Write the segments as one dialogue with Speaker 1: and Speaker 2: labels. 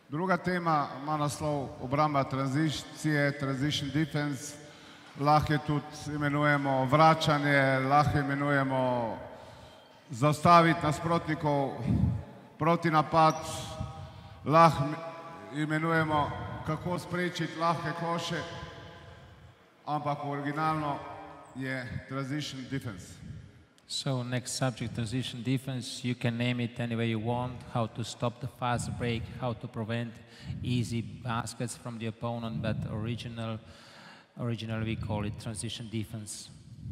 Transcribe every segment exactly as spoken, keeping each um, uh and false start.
Speaker 1: Druga tema ima naslov obramba tranzicije, transition defense. Lahko tudi imenujemo vračanje, lahko imenujemo zaustaviti nasprotnikov protinapad, lahko imenujemo kako sprečiti lahke koše, ampak originalno je transition defense.
Speaker 2: So next subject, transition defense, you can name it any way you want, how to stop the fast break, how to prevent easy baskets from the opponent, but original, original we call it transition defense.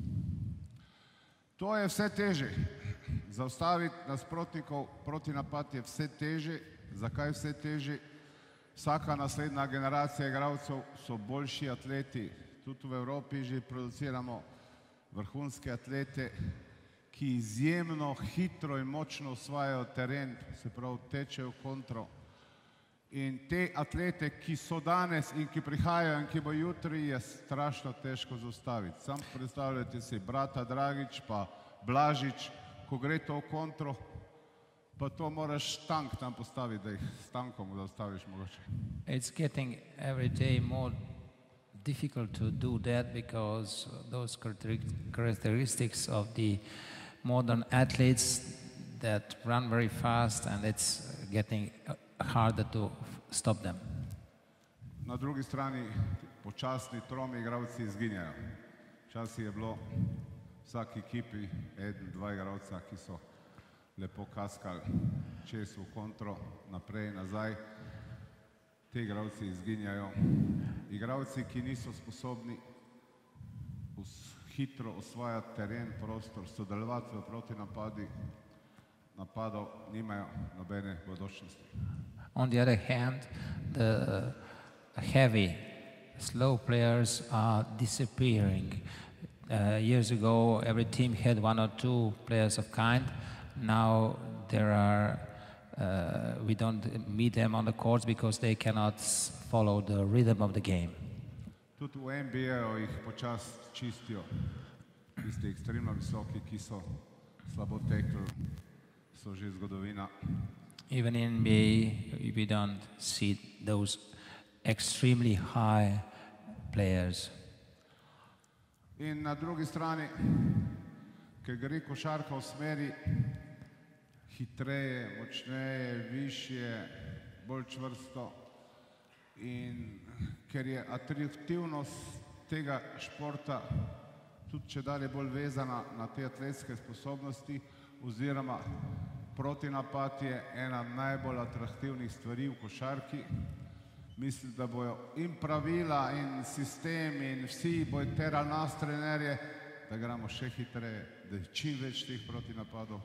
Speaker 1: To je vse teže. Zaustaviti nasprotnikov protinapad je vse teže. Zakaj vse teže? Vsaka naslednja generacija igralcev so boljši atleti. Tudi v Evropi že produciramo vrhunske atlete, ki izjemno hitro in močno osvajajo teren, se pravi tečejo v kontro. In te atlete, ki so danes in ki prihajajo in ki bo jutri, je strašno težko zaustaviti. Sam predstavljajte si brata Dragič pa Blažič, ko gre to v kontro, pa to moraš tank tam postaviti, da jih s tankom zaustaviš mogoče.
Speaker 2: It's getting every day more difficult to do that because those characteristics of the modern athletes that run very fast, and it's getting harder to stop them.
Speaker 1: Na drugi strani počasni tromi igralci izginjajo. Včasih je bilo vsaki ekipi eden, dva igralca, ki so lepo kaskali čez v kontro, naprej, nazaj. Te igralci izginjajo. Igralci, ki niso sposobni hitro osvajati teren, prostor, sodelovati v protinapadi, napadov, nimajo nobene bodočnosti.
Speaker 2: On the other hand, the heavy, slow players are disappearing. Uh, years ago, every team had one or two players of kind. Now there are, uh, we don't meet them on the courts because they cannot follow the rhythm of the game.
Speaker 1: Tudi v N B A-ju jih počasi čistijo. Tisti ekstremno visoki, ki so slabo tekli, so že zgodovina.
Speaker 2: Even in N B A, we don't see those extremely high players.
Speaker 1: In na drugi strani, ker gre košarka v smeri hitreje, močneje, višje, bolj čvrsto, in ker je atraktivnost tega športa tudi čedalje bolj vezana na te atletske sposobnosti, oziroma protinapad je ena najbolj atraktivnih stvari v košarki. Mislim, da bojo in pravila, in sistem, in vsi bojo terali nas, trenerje, da gremo še hitreje, da je čim več teh protinapadov,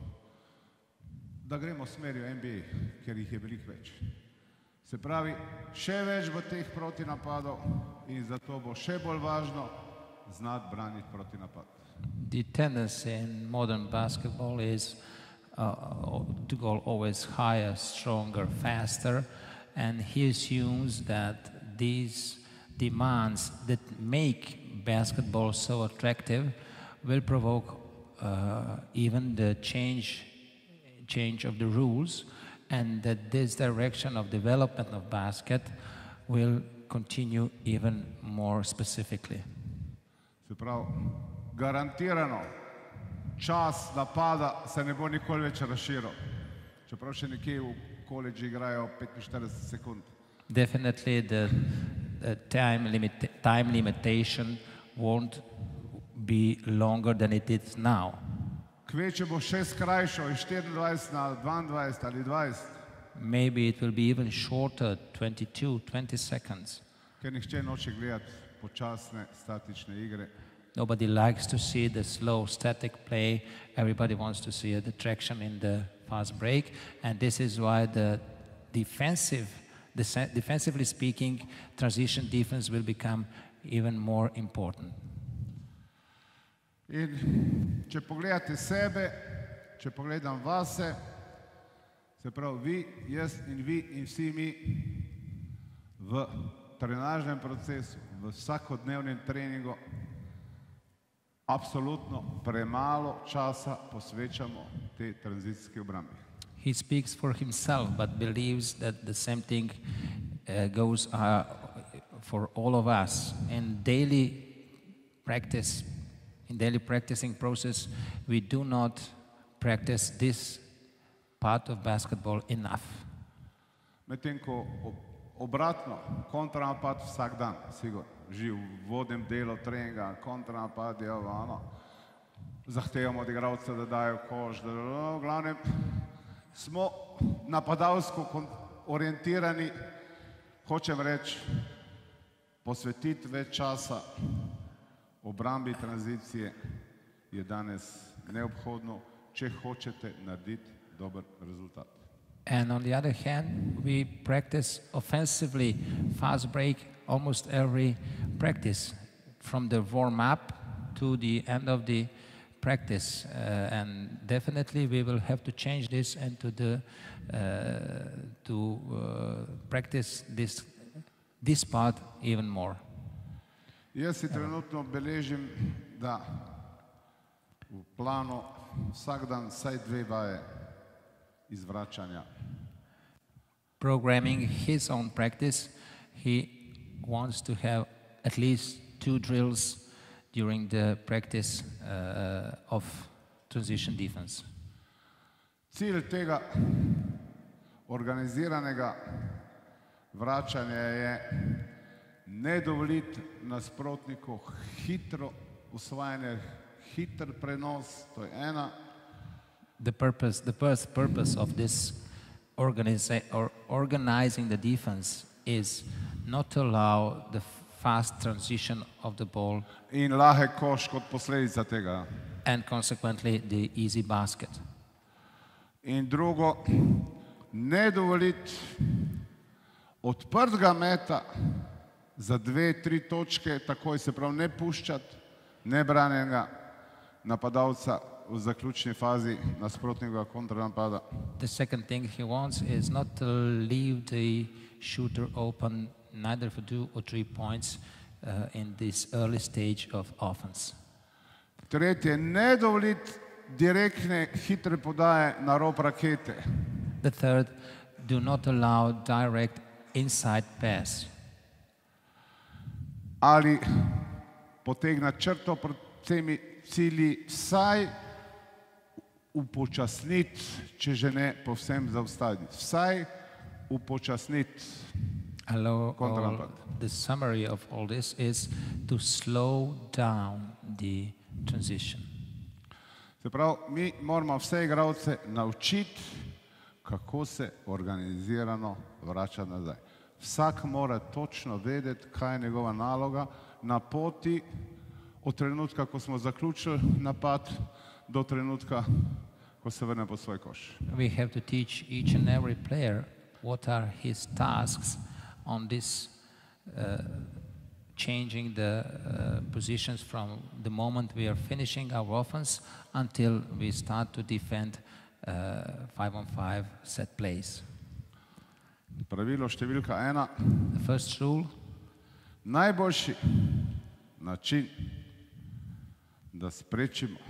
Speaker 1: da gremo v smerju N B A, ker jih je veliko več. Se pravi, še več bo teh protinapadov in zato bo še bolj važno znati braniti protinapad.
Speaker 2: The tendency in modern basketball is uh, to go always higher, stronger, faster, and he assumes that these demands that make basketball so attractive will provoke uh, even the change, change of the rules, and that this direction of development of basket will continue even more specifically.
Speaker 1: Se pravi, garantirano čas napada se ne bo nikoli več razširil, čeprav še nekje v koledži igrajo petinštirideset sekund.
Speaker 2: Definitely the, the time, limit, time limitation won't be longer than it is now.
Speaker 1: Kveče bo še skrajšal iz štiriindvajset na dvaindvajset ali dvajset.
Speaker 2: Maybe it will be even shorter, twenty-two, twenty seconds.
Speaker 1: Ker nihče noče gledati počasne, statične igre.
Speaker 2: Nobody likes to see the slow, static play. Everybody wants to see the traction in the fast break. And this is why the defensive, the, defensively speaking, transition defense will become even more important.
Speaker 1: In če pogledate sebe, če pogledam vase, se pravi vi, jaz in vi in vsi mi v trenažnem procesu, v vsakodnevnem treningu absolutno premalo časa posvečamo tej tranzicijski obrambi.
Speaker 2: He speaks for himself, but believes that the same thing uh, goes uh, for all of us. In daily practice, in daily practicing process, we do not practice this part of basketball enough.
Speaker 1: Medtem ko ob- obratno, kontranapad vsak dan, sigurno. Že v vodnem delu treninga, kontranapad je ovo, ono. Zahtevamo od igralcev, da dajo koš, da, v glavnem smo napadalsko kon- orientirani, hočem reči, posvetiti več časa obrambi tranzicije je danes neobhodno, če hočete narediti dober rezultat.
Speaker 2: And on the other hand, we practice offensively fast break almost every practice, from the warm-up to the end of the practice. Uh, and definitely we will have to change this and to, the, uh, to uh, practice this, this part even more.
Speaker 1: Jaz si trenutno beležim, da v planu vsak dan vsaj dve vaje izvračanja.
Speaker 2: Programming his own practice, he wants to have at least two drills during the practice uh, of transition defense.
Speaker 1: Cilj tega organiziranega vračanja je ne dovoliti nasprotniku hitro usvajanje, hiter prenos, to je ena.
Speaker 2: The purpose, the first purpose of this organiza- or organizing the defense is not to allow the fast transition of the ball
Speaker 1: In lahek koš kot posledica tega.
Speaker 2: and consequently the easy basket.
Speaker 1: In drugo, ne dovoliti odprtega meta za dve, tri točke, takoj se pravi ne puščati nebranjenega napadalca v zaključni fazi nasprotnega kontranapada.
Speaker 2: The second thing he wants is not to leave the shooter open neither for two or three points uh, in this early stage of offense.
Speaker 1: Tretje, ne dovoliti direktne hitre podaje na rob rakete.
Speaker 2: The third, do not allow direct inside pass.
Speaker 1: Ali potegniti črto pred temi cilji, vsaj upočasniti, če že ne povsem zaustaviti. Vsaj upočasniti.
Speaker 2: Allow all,
Speaker 1: Kontranapat.
Speaker 2: the summary of all this is to slow down the transition.
Speaker 1: Se pravi, mi moramo vse igralce naučiti, kako se organizirano vračati nazaj. Vsak mora točno vedeti, kaj je njegova naloga na poti od trenutka, ko smo zaključili napad, do trenutka, ko se vrne po svoj koš.
Speaker 2: We have to teach each and every player what are his tasks on this uh, changing the uh, positions from the moment we are finishing our offense until we start to defend uh, five on five set plays.
Speaker 1: Pravilo številka ena,
Speaker 2: The first rule,
Speaker 1: najboljši način, da sprečimo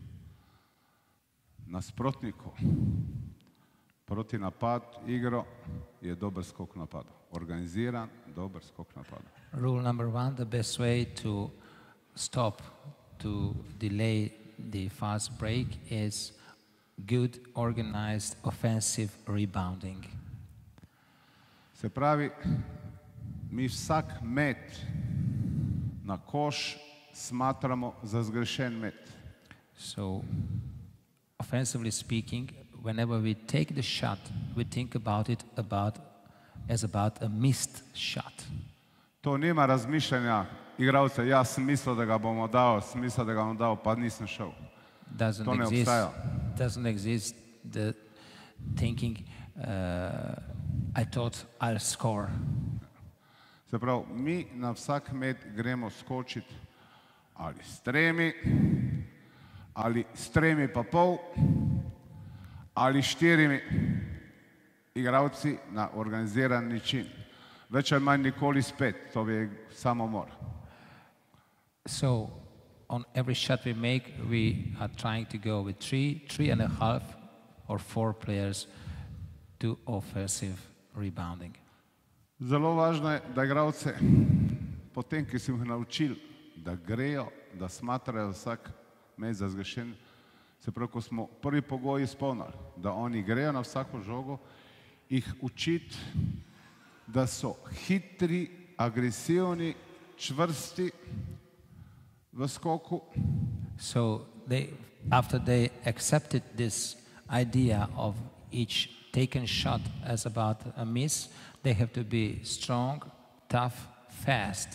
Speaker 1: nasprotniku proti napad igro, je dober skok napada. Organiziran, dober skok napada.
Speaker 2: rule number one, the best way to stop, to delay the fast break is good organized offensive rebounding.
Speaker 1: Se pravi, mi vsak met na koš smatramo za zgrešen met.
Speaker 2: So, offensively speaking, whenever we take the shot, we think about it about as about a missed shot.
Speaker 1: To nima razmišljanja igralca, jaz sem mislil, da ga bomo dal, sem mislil, da ga bom dal, pa nisem šel.
Speaker 2: Doesn't
Speaker 1: To ne
Speaker 2: exist.
Speaker 1: obstaja.
Speaker 2: Doesn't exist the thinking. Uh, I thought I'll score.
Speaker 1: Se pravi, mi na vsak met gremo skočiti ali s tremi, ali s tremi pa pol, ali štirimi igralci na organiziran način. Več ali manj nikoli spet, to je samomor.
Speaker 2: So, on every shot we make, we are trying to go with three, three and a half, or four players do offensive rebounding.
Speaker 1: Zelo važno je, da igralce, potem, ki smo jih naučili, da grejo, da smatrajo vsak met za zgrešen, se pravi, ko smo prvi pogoj izpolnili, da oni grejo na vsako žogo, jih učiti, da so hitri, agresivni, čvrsti v skoku.
Speaker 2: So they, after they accepted this idea of each taken shot as about a miss, they have to be strong, tough, fast.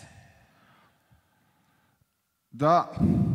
Speaker 1: Da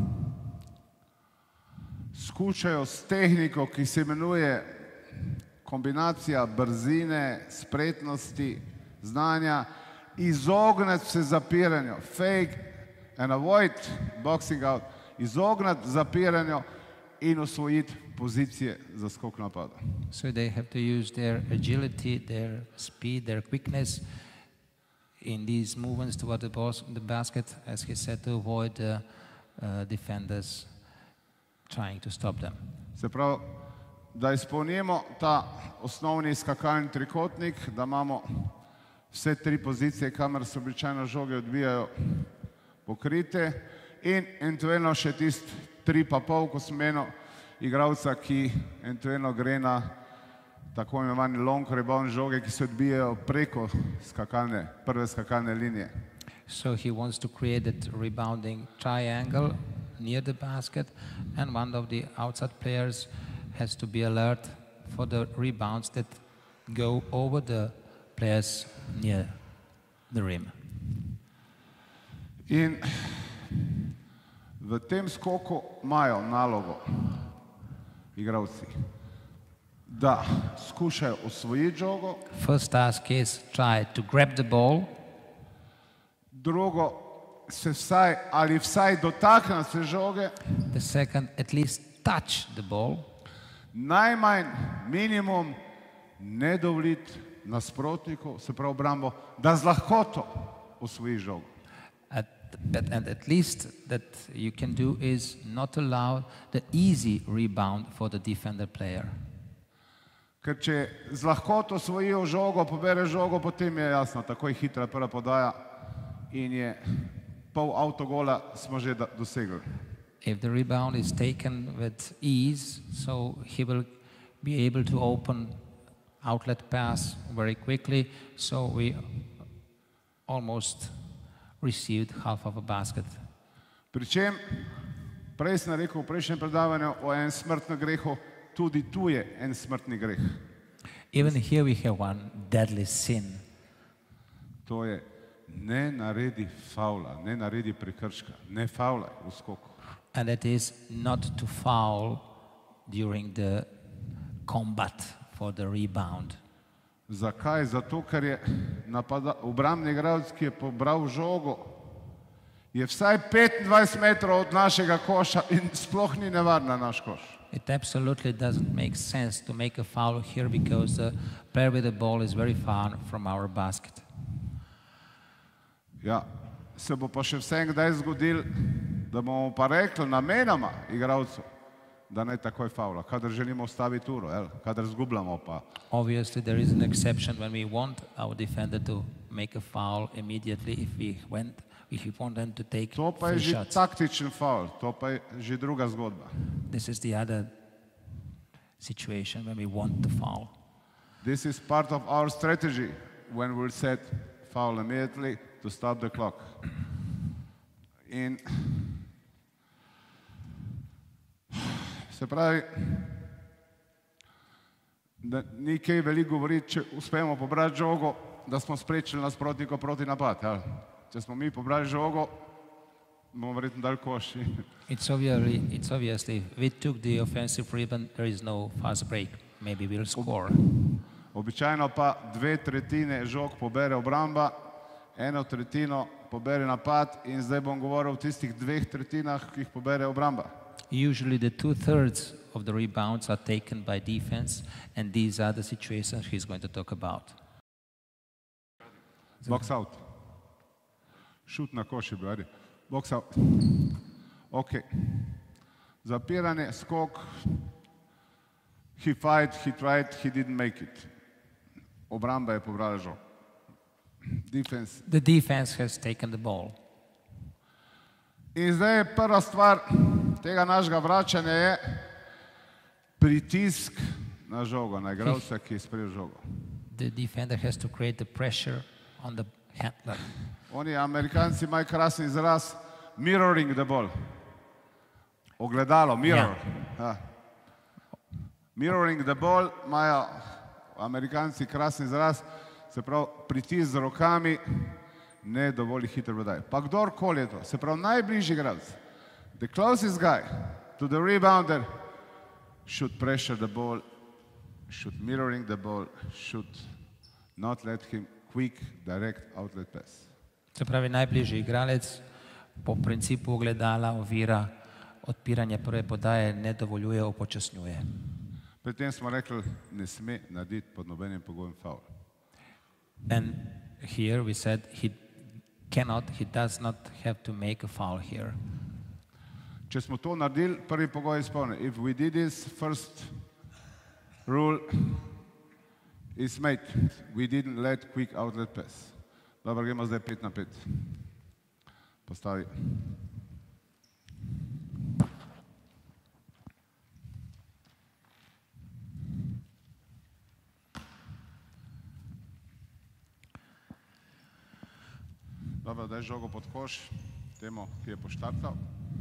Speaker 1: skušajo s tehniko, ki se imenuje kombinacija brzine, spretnosti, znanja, izogniti se zapiranju, fake and avoid boxing out, izogniti zapiranju in osvojiti pozicije za skok napada.
Speaker 2: So they have to use their agility, their speed, their quickness in these movements toward the, bos- the basket, as he said, to avoid the uh, defenders trying to stop them.
Speaker 1: Se pravi, da izpolnimo ta osnovni skakalni trikotnik, da imamo vse tri pozicije, kamor se običajno žoge odbijajo, pokrite in eventualno še tisti tri pa pol, ko sem menil, igralca, ki eventualno gre na tako imenovani long rebound žoge, ki se odbijajo preko skakalne, prve skakalne linije.
Speaker 2: So he wants to create that rebounding triangle near the basket, and one of the outside players has to be alert for the rebounds that go over the players near the rim.
Speaker 1: In v tem skoku imajo nalogo igralci, da skušajo osvojiti žogo,
Speaker 2: First task is try to grab the ball.
Speaker 1: drugo se vsaj ali vsaj dotakne se žoge,
Speaker 2: The second, at least touch the ball.
Speaker 1: najmanj minimum ne dovoliti nasprotniku, se pravi obrambo, da z lahkoto osvoji žogo.
Speaker 2: At, but, and at least that you can do is not allow the easy rebound for the defender player.
Speaker 1: Ker če z lahkoto osvojijo žogo, pobere žogo, potem je jasno, takoj hitra prva podaja in je pol avtogola smo že da- dosegli.
Speaker 2: If the rebound is taken with ease, so he will be able to open outlet pass very quickly, so we almost received half of a basket.
Speaker 1: Pričem, prej sem rekel v prejšnjem predavanju o enem smrtnem grehu, tudi tu je en smrtni greh.
Speaker 2: Even here we have one deadly sin.
Speaker 1: To je ne naredi favla, ne naredi prekrška, ne favlaj v skoku.
Speaker 2: And that is not to foul during the combat for the rebound.
Speaker 1: Zakaj? Zato, ker je napada, obrambni igralec, ki je pobral žogo, je vsaj petindvajset metrov od našega koša in sploh ni nevarna naš koš.
Speaker 2: It absolutely doesn't make sense to make a foul here because the player with the ball is very far from our basket.
Speaker 1: Ja, se bo pa še vsem kdaj zgodil, da bomo pa rekli namenoma igralcu, da naj takoj favla, kadar želimo ustaviti uro, el, kadar zgubljamo pa.
Speaker 2: Obviously, there is an exception when we want our defender to make a foul immediately if we went, if we want them to take
Speaker 1: To pa je
Speaker 2: three
Speaker 1: že
Speaker 2: shots.
Speaker 1: taktičen faul, to pa je že druga zgodba.
Speaker 2: This is the other situation when we want the foul.
Speaker 1: This is part of our strategy when we'll set foul immediately to stop the clock. In se pravi, da ni kaj veliko govoriti, če uspemo pobrati žogo, da smo sprečili nasprotnikov proti napad. Ja. Če smo mi pobrali žogo, bomo verjetno dali koš.
Speaker 2: It's obviously, it's obviously, if we took the offensive rebound, there is no fast break. Maybe we'll score.
Speaker 1: Običajno pa dve tretjine žog pobere obramba, eno tretjino pobere napad in zdaj bom govoril o tistih dveh tretjinah, ki jih pobere obramba.
Speaker 2: Usually the two-thirds of the rebounds are taken by defense, and these are the situations he's going to talk about.
Speaker 1: Box out. Šut na koš je bil, ajde. Box out. Ok. Zapiranje, skok, He fight, he tried, he didn't make it. Obramba je pobrala žogo. Defense.
Speaker 2: The defense has taken the ball.
Speaker 1: In zdaj prva stvar tega našega vračanja je pritisk na žogo, na igralca, ki je sprejel žogo.
Speaker 2: The defender has to create the pressure on the handler.
Speaker 1: Oni, Amerikanci, imajo krasen izraz mirroring the ball. Ogledalo, mirror. Ja. Mirroring the ball imajo Amerikanci krasen izraz, se pravi pritisk z rokami, ne dovolj hitro podaj. Pa kdorkoli je to, se pravi najbližji igralec, the closest guy to the rebounder should pressure the ball, should mirroring the ball, should not let him quick direct outlet pass.
Speaker 2: Se pravi, najbližji igralec po principu ogledala ovira odpiranje prve podaje, ne dovoljuje, upočasnjuje.
Speaker 1: Pri tem smo rekli, ne sme narediti pod nobenim pogojem faul.
Speaker 2: And here we said he cannot, he does not have to make a foul here.
Speaker 1: Če smo to naredili, prvi pogoj je izpolnjen. If we did this, first rule is made. We didn't let quick outlet pass. Dobro, gremo zdaj pet na pet. Postavi. Dobro, daj žogo pod koš temu, ki je poštartal.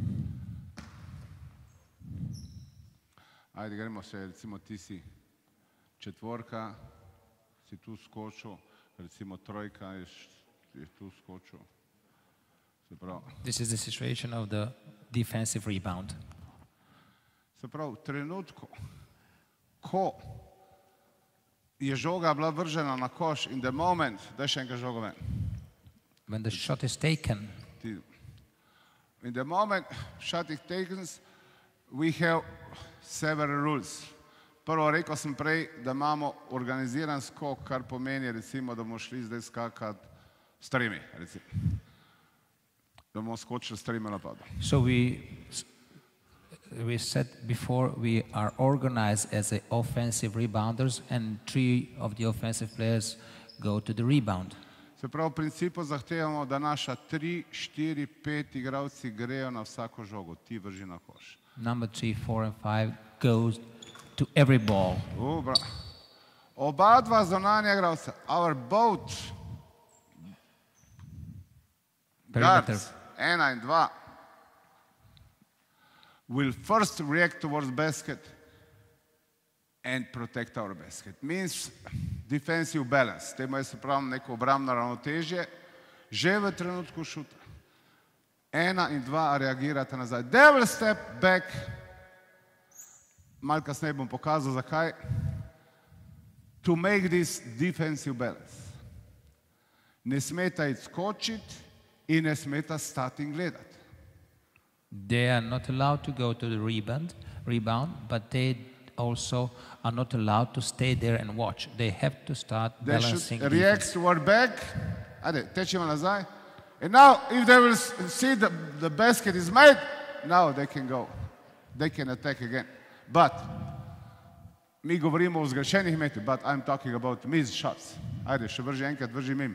Speaker 1: Ajde, gremo se, recimo ti si četvorka, si tu skočil, recimo trojka je, je tu skočil. Se pravi,
Speaker 2: This is the situation of the defensive rebound.
Speaker 1: se pravi, v trenutku, ko je žoga bila vržena na koš, in the moment, daj še enkrat žogo ven.
Speaker 2: When the shot is taken,
Speaker 1: Ti- In the moment shot is taken, we have several rules. Prvo, rekel sem prej, da imamo organiziran skok, kar pomeni, recimo, da bomo šli zdaj skakati s tremi, recimo. Da bomo skočili s tremi napadom.
Speaker 2: so we we said before we are organized as a offensive rebounders, and three of the offensive players go to the rebound.
Speaker 1: Se pravi, v principu zahtevamo, da naša tri, štiri, pet igralci grejo na vsako žogo, ti vrži na koš.
Speaker 2: Number three, four, and five goes to every ball.
Speaker 1: Dobro. Oba dva zunanja igralca, our both
Speaker 2: Perimeter.
Speaker 1: guards, ena in dva, will first react towards basket and protect our basket. Means defensive balance. Temu je se pravi neko obrambno ravnotežje. Že v trenutku šuta. Ena in dva reagirata nazaj. They will step back. Malo kasneje bom pokazal, zakaj. To make this defensive balance. Ne smeta iti skočiti in ne smeta stati in gledati.
Speaker 2: They are not allowed to go to the rebound, rebound, but they also are not allowed to stay there and watch. They have to start
Speaker 1: They
Speaker 2: balancing
Speaker 1: should react
Speaker 2: defense.
Speaker 1: toward back. Ajde, tečemo nazaj. And now, if they will s- see the, the basket is made, now they can go. They can attack again. But, mi govorimo o zgrešenih metih, but I'm talking about missed shots. Ajde, še vrži enkrat, vrži mim.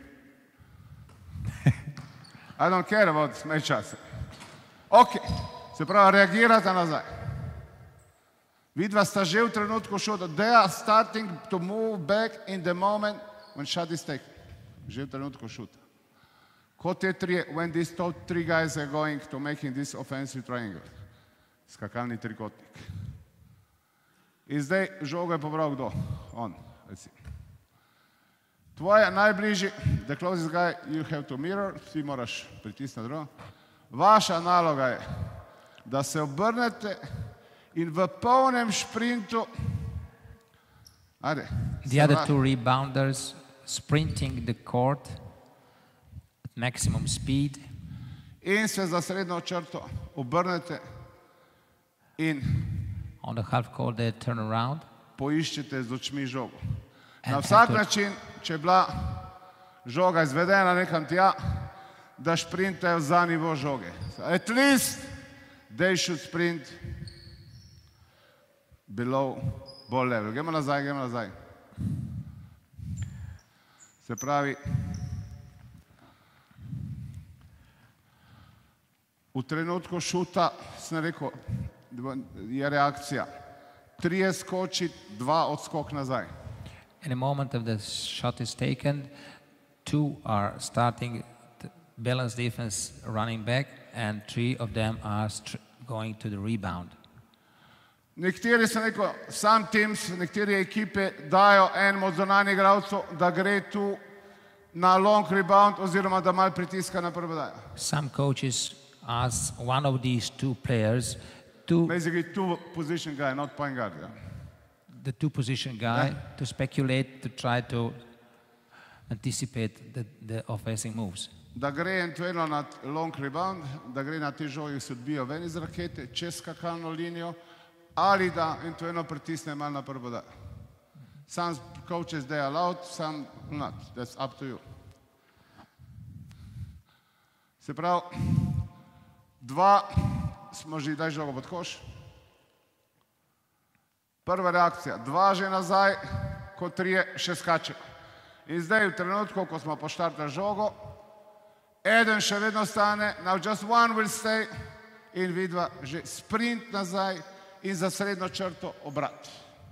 Speaker 1: I don't care about made shots. Ok, se pravi, reagirata nazaj. Vidva sta že v trenutku šuta. They are starting to move back in the moment when shot is taken. Že v trenutku šuta. Ko te tri, when these top three guys are going to making this offensive triangle. Skakalni trikotnik. In zdaj žogo je pobral kdo? On, recimo. Tvoja najbližji, the closest guy, you have to mirror, ti moraš pritisniti drugo. Vaša naloga je, da se obrnete in v polnem šprintu, ajde,
Speaker 2: The other two rebounders sprinting the court at maximum speed,
Speaker 1: in se za srednjo črto obrnete in
Speaker 2: on the half court they turn around.
Speaker 1: poiščete z očmi žogo.
Speaker 2: And
Speaker 1: Na
Speaker 2: have
Speaker 1: vsak
Speaker 2: to-
Speaker 1: način, če je bila žoga izvedena nekam tja, da šprintajo za nivo žoge. At least they should sprint below ball level. Gremo nazaj, gremo nazaj. Se pravi, v trenutku šuta, sem rekel, je reakcija. Trije skoči, dva odskok nazaj.
Speaker 2: In the moment of the shot is taken, two are starting the balance defense running back, and three of them are going to the rebound.
Speaker 1: Nekateri, sem rekel, sam teams, nekateri ekipe dajo enemu od zunanjih igralcev, da gre tu na long rebound oziroma da malo pritiska na prvo dajo.
Speaker 2: Some coaches ask one of these two players to
Speaker 1: Basically two position guy, not point guard. Yeah.
Speaker 2: the two position guy
Speaker 1: Yeah.
Speaker 2: to speculate, to try to anticipate the, the offensive moves.
Speaker 1: Da gre eventualno na long rebound, da gre na te žoge, se odbijo ven iz rakete, čez skakalno linijo, ali da eventualno pritisne malo na prvo dajo. Some coaches they allowed, some not. That's up to you. Se pravi, dva smo že daj žogo pod koš. Prva reakcija, dva že nazaj, ko trije še skačejo. In zdaj v trenutku, ko smo poštartali žogo, eden še vedno stane, now just one will stay, in vidva že sprint nazaj in za srednjo črto obrat.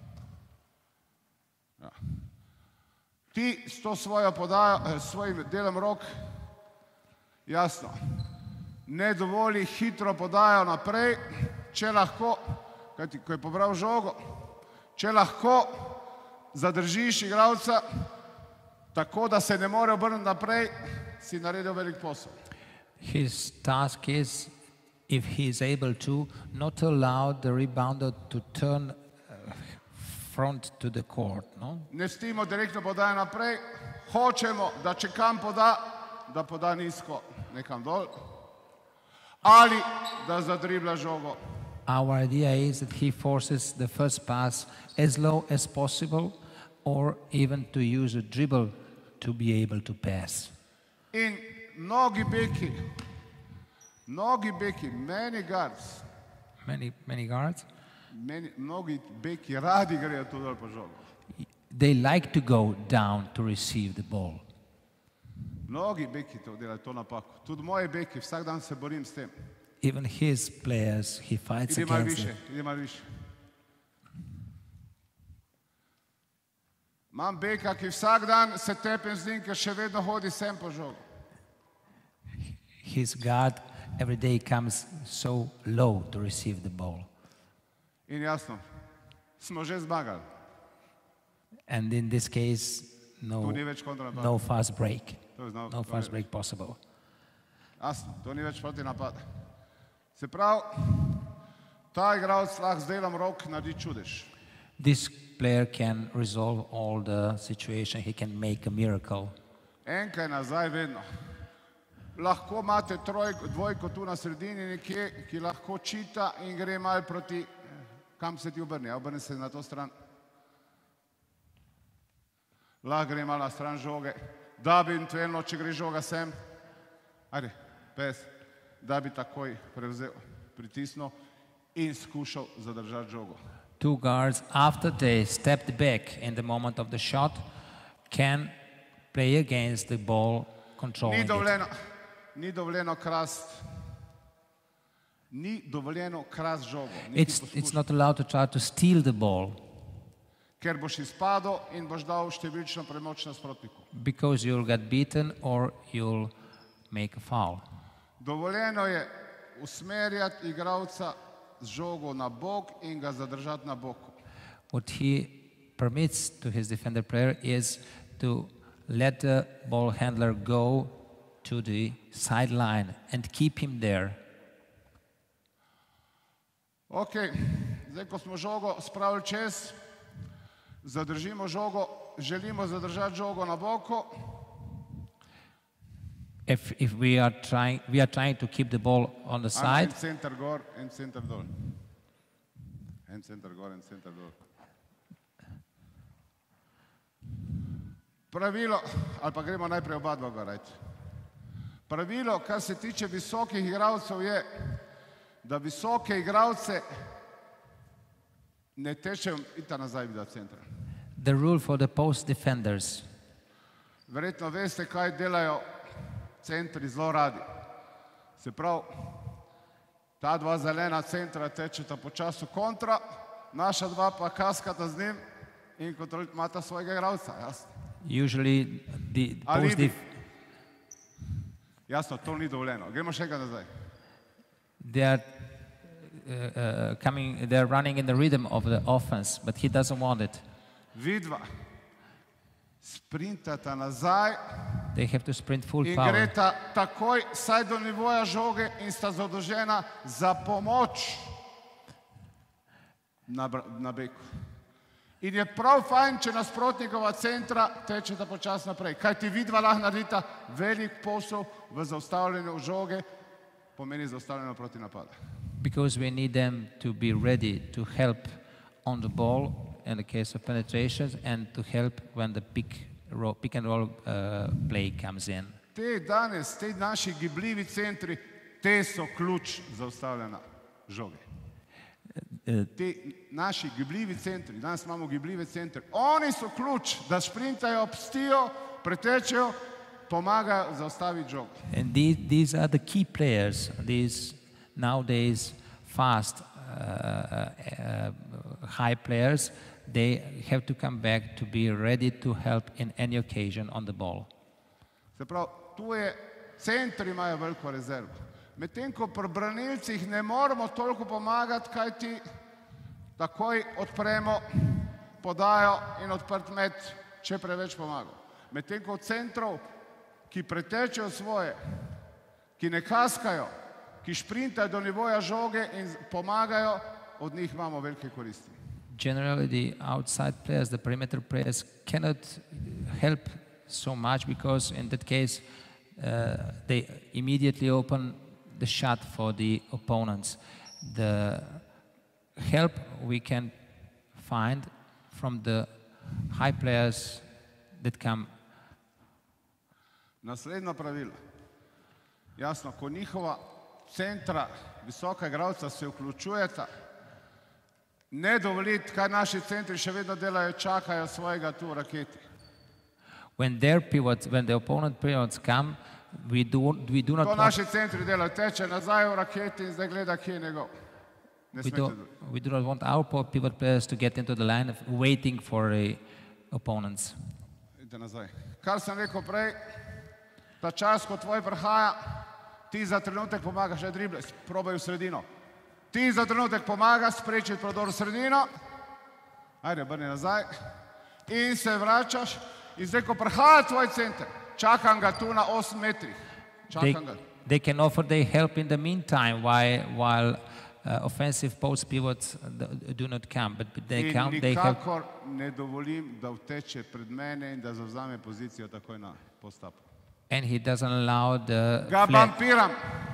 Speaker 1: Ja. Ti s to svojo podajo, s svojim delom rok, jasno, ne dovoli hitro podajo naprej, če lahko, kajti, ko je pobral žogo, če lahko zadržiš igralca tako, da se ne more obrniti naprej, si naredil velik posel.
Speaker 2: His task is, if he is able to, not allow the rebounder to turn uh, front to the court. No?
Speaker 1: Ne stimo direktno podajo naprej, hočemo, da če kam poda, da poda nizko nekam dol, ali da zadribla žogo.
Speaker 2: Our idea is that he forces the first pass as low as possible, or even to use a dribble to be able to pass.
Speaker 1: In mnogi beki, mnogi beki, many guards,
Speaker 2: Many, many guards,
Speaker 1: many, mnogi beki radi grejo tu dol po žogo.
Speaker 2: they like to go down to receive the ball.
Speaker 1: Mnogi beki to delajo, to napako. Tudi moji beki, vsak dan se borim s tem.
Speaker 2: Even his players, he fights
Speaker 1: Idi malo
Speaker 2: against
Speaker 1: više,
Speaker 2: it.
Speaker 1: idi malo više. Imam beka, ki vsak dan se tepem z njim, ker še vedno hodi sem po žogo.
Speaker 2: His guard every day comes so low to receive the ball.
Speaker 1: In jasno, smo že zmagali.
Speaker 2: And in this case,
Speaker 1: Tu
Speaker 2: no,
Speaker 1: ni več kontranapada.
Speaker 2: no fast break.
Speaker 1: To je znal-
Speaker 2: No
Speaker 1: to
Speaker 2: fast
Speaker 1: je-
Speaker 2: break possible.
Speaker 1: Jasno, to ni več proti napada. Se pravi, ta igralec lahko z delom rok naredi čudež.
Speaker 2: This player can resolve all the situation. He can make a miracle.
Speaker 1: Enkaj nazaj vedno. Lahko imate trojko, dvojko tu na sredini nekje, ki lahko čita in gre malo proti, kam se ti obrne, ja, obrne se na to stran. Lahko gre malo na stran žoge, da bi eventualno, če gre žoga sem, ajde, pes, da bi takoj prevzel, pritisnil in skušal zadržati žogo.
Speaker 2: Two guards, after they stepped back in the moment of the shot, can play against the ball,
Speaker 1: Ni
Speaker 2: controlling it.
Speaker 1: dovoljeno, ni dovoljeno krast, ni dovoljeno krast žogo, niti
Speaker 2: It's, it's
Speaker 1: poskušati.
Speaker 2: not allowed to try to steal the ball,
Speaker 1: Ker boš izpadel in boš dal številčno premoč nasprotniku.
Speaker 2: because you'll get beaten or you'll make a foul.
Speaker 1: Dovoljeno je usmerjati igralca z žogo na bok in ga zadržati na boku.
Speaker 2: What he permits to his defender player is to let the ball handler go to the sideline and keep him there.
Speaker 1: Ok, zdaj ko smo žogo spravili čez, zadržimo žogo, želimo zadržati žogo na boku,
Speaker 2: If, if we are trying, we are trying to keep the ball on the
Speaker 1: en
Speaker 2: side,
Speaker 1: center gor, en center dol. En center gor, en center dol. Pravilo, ali pa gremo najprej oba dva garajti. Pravilo, kar se tiče visokih igralcev je, da visoke igralce ne tečejo ita nazaj do centra.
Speaker 2: The rule for the post defenders.
Speaker 1: Verjetno veste, kaj delajo centri zelo radi. Se pravi, ta dva zelena centra tečeta počasi v kontra, naša dva pa kaskata z njim in imata svojega igralca, jasno.
Speaker 2: Usually the
Speaker 1: Ali
Speaker 2: post
Speaker 1: bi-
Speaker 2: def
Speaker 1: Jasno, to ni dovoljeno. Gremo še enkrat nazaj.
Speaker 2: they are uh, uh, coming, they are running in the rhythm of the offense, but he doesn't want it.
Speaker 1: Vidva sprintata nazaj
Speaker 2: They have to sprint full
Speaker 1: in
Speaker 2: power.
Speaker 1: greta takoj saj do nivoja žoge in sta zadolžena za pomoč na, br- na beku. In je prav fajn, če nasprotnikova centra tečeta počasi naprej. Kaj ti vidva lahko naredita velik posel v zaustavljanju žoge, pomeni zaustavljeno proti napada.
Speaker 2: Because we need them to be ready to help on the ball in the case of penetrations and to help when the pick, ro pick and roll uh, play comes in.
Speaker 1: Te danes, te naši gibljivi centri, te so ključ zaustavljanja žoge.
Speaker 2: Uh,
Speaker 1: Ti naši gibljivi centri, danes imamo gibljive centre, oni so ključ, da šprintajo, pstijo, pretečejo, pomagajo zaustaviti žogo.
Speaker 2: and these, these are the key players, these nowadays fast, uh, uh, high players. They have to come back to be ready to help in any occasion on the ball.
Speaker 1: Se pravi, tu je, centri imajo veliko rezervo. Medtem ko pri branilcih ne moremo toliko pomagati, kaj ti takoj odpremo podajo in odprt met, če preveč pomagamo. Medtem ko centrov, ki pretečejo svoje, ki ne kaskajo, ki šprintajo do nivoja žoge in pomagajo, od njih imamo velike koristi.
Speaker 2: Generally, the outside players, the perimeter players, cannot help so much because in that case, uh, they immediately open the shot for the opponents. The help we can find from the high players that come.
Speaker 1: Naslednja pravila. Jasno, ko njihova centra, visoka igralca se vključujeta, ne dovoliti, kaj naši centri še vedno delajo, čakajo svojega tu v raketi.
Speaker 2: When their pivots, when the opponent pivots come, we do, we do not
Speaker 1: To
Speaker 2: want,
Speaker 1: naši centri delajo, teče nazaj v raketi in zdaj gleda, kje je njegov. Ne
Speaker 2: we
Speaker 1: smete
Speaker 2: do,
Speaker 1: drugi.
Speaker 2: we do not want our po- pivot players to get into the line of waiting for a opponents.
Speaker 1: Idite nazaj. Kar sem rekel prej, ta čas, ko tvoj prihaja, ti za trenutek pomagaš, ne drible, probaj v sredino. Ti za trenutek pomagaš sprečiti prodor v sredino, ajde, brni nazaj in se vračaš in zdaj, ko prihaja tvoj center, čakam ga tu na osem metrih.
Speaker 2: They,
Speaker 1: Čakam ga.
Speaker 2: they can offer their help in the meantime while, while uh, offensive post pivots d- do not come, but they
Speaker 1: In
Speaker 2: come, they have,
Speaker 1: nikakor ne dovolim, da vteče pred mene in da zavzame pozicijo takoj na postapu.
Speaker 2: and he doesn't allow the
Speaker 1: Ga
Speaker 2: flag.
Speaker 1: bampiram,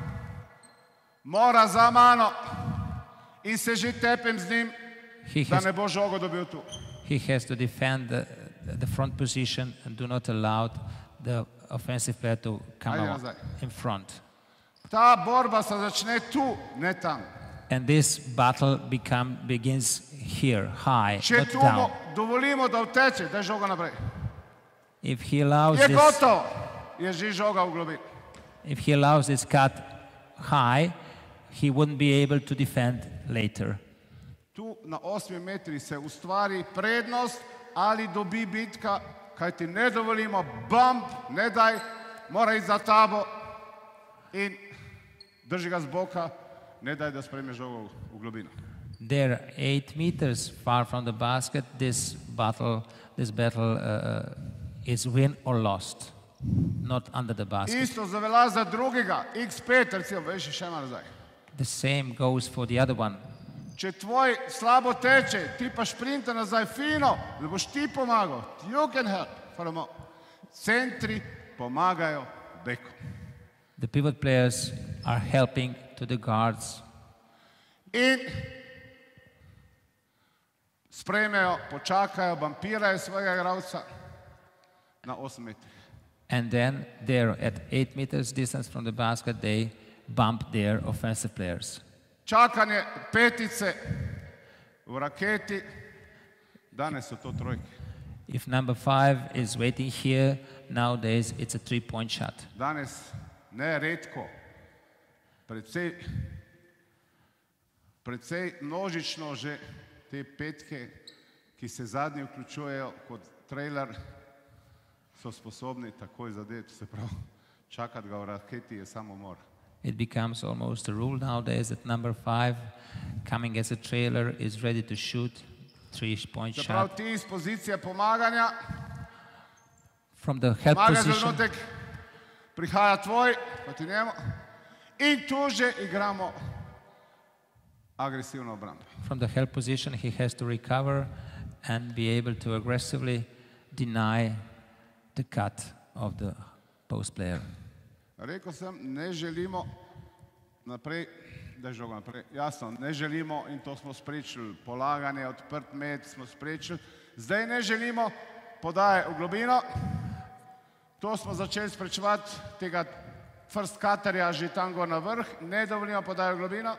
Speaker 1: mora za mano in se že tepem z njim,
Speaker 2: He
Speaker 1: da
Speaker 2: has,
Speaker 1: ne bo žogo dobil tu.
Speaker 2: he has to defend the, the front position and do not allow the offensive player to come
Speaker 1: Ajde
Speaker 2: out
Speaker 1: nazaj.
Speaker 2: in front.
Speaker 1: Ta borba se začne tu, ne tam.
Speaker 2: And this battle become, begins here, high,
Speaker 1: Če
Speaker 2: not
Speaker 1: tu
Speaker 2: down.
Speaker 1: mo, dovolimo, da vteče, da je žoga naprej.
Speaker 2: If he allows
Speaker 1: Je
Speaker 2: this,
Speaker 1: gotovo, je že žoga v globini.
Speaker 2: if he allows this cut high, he wouldn't be able to defend later.
Speaker 1: Tu na osmi metri se ustvari prednost ali dobi bitka, kaj ti ne dovolimo, bump, ne daj, mora iti za tabo in drži ga z boka, ne daj, da sprejme žogo v globino.
Speaker 2: They're eight meters far from the basket. This battle, this battle uh, is win or lost, not under the basket.
Speaker 1: Isto zavelja za drugega, iks pet, recimo, veš, še malo nazaj.
Speaker 2: The same goes for the other one.
Speaker 1: Če tvoj slabo teče, ti pa šprinta nazaj fino, da boš ti pomagal. You can help. Faramo. Centri pomagajo beku.
Speaker 2: The pivot players are helping to the guards
Speaker 1: In sprejmejo, počakajo, bampirajo svojega igralca na osem metrih.
Speaker 2: and then they're at eight meters distance from the basket, they bump their offensive players.
Speaker 1: Čakanje petice v raketi, danes so to trojke.
Speaker 2: If number five is waiting here, nowadays it's a three-point shot.
Speaker 1: Danes ne redko, predvsej, predvsej množično že te petke, ki se zadnji vključujejo kot trailer, so sposobni takoj zadeti, se pravi, čakati ga v raketi je samomor.
Speaker 2: It becomes almost a rule nowadays that number five, coming as a trailer, is ready to shoot three-point
Speaker 1: Se pravi,
Speaker 2: shot.
Speaker 1: ti iz pozicije pomaganja,
Speaker 2: From the help
Speaker 1: pomaga
Speaker 2: position,
Speaker 1: trenutek, prihaja tvoj, proti njemu, in tu že igramo agresivno obrambo.
Speaker 2: from the help position, he has to recover and be able to aggressively deny the cut of the post player.
Speaker 1: Rekel sem, ne želimo naprej, da je žoga naprej. Jasno, ne želimo, in to smo sprečili, polaganje, odprt med smo sprečili. Zdaj ne želimo podaje v globino. To smo začeli sprečevati tega first cutterja že tam gor na vrh. Ne dovolimo podaje v globino.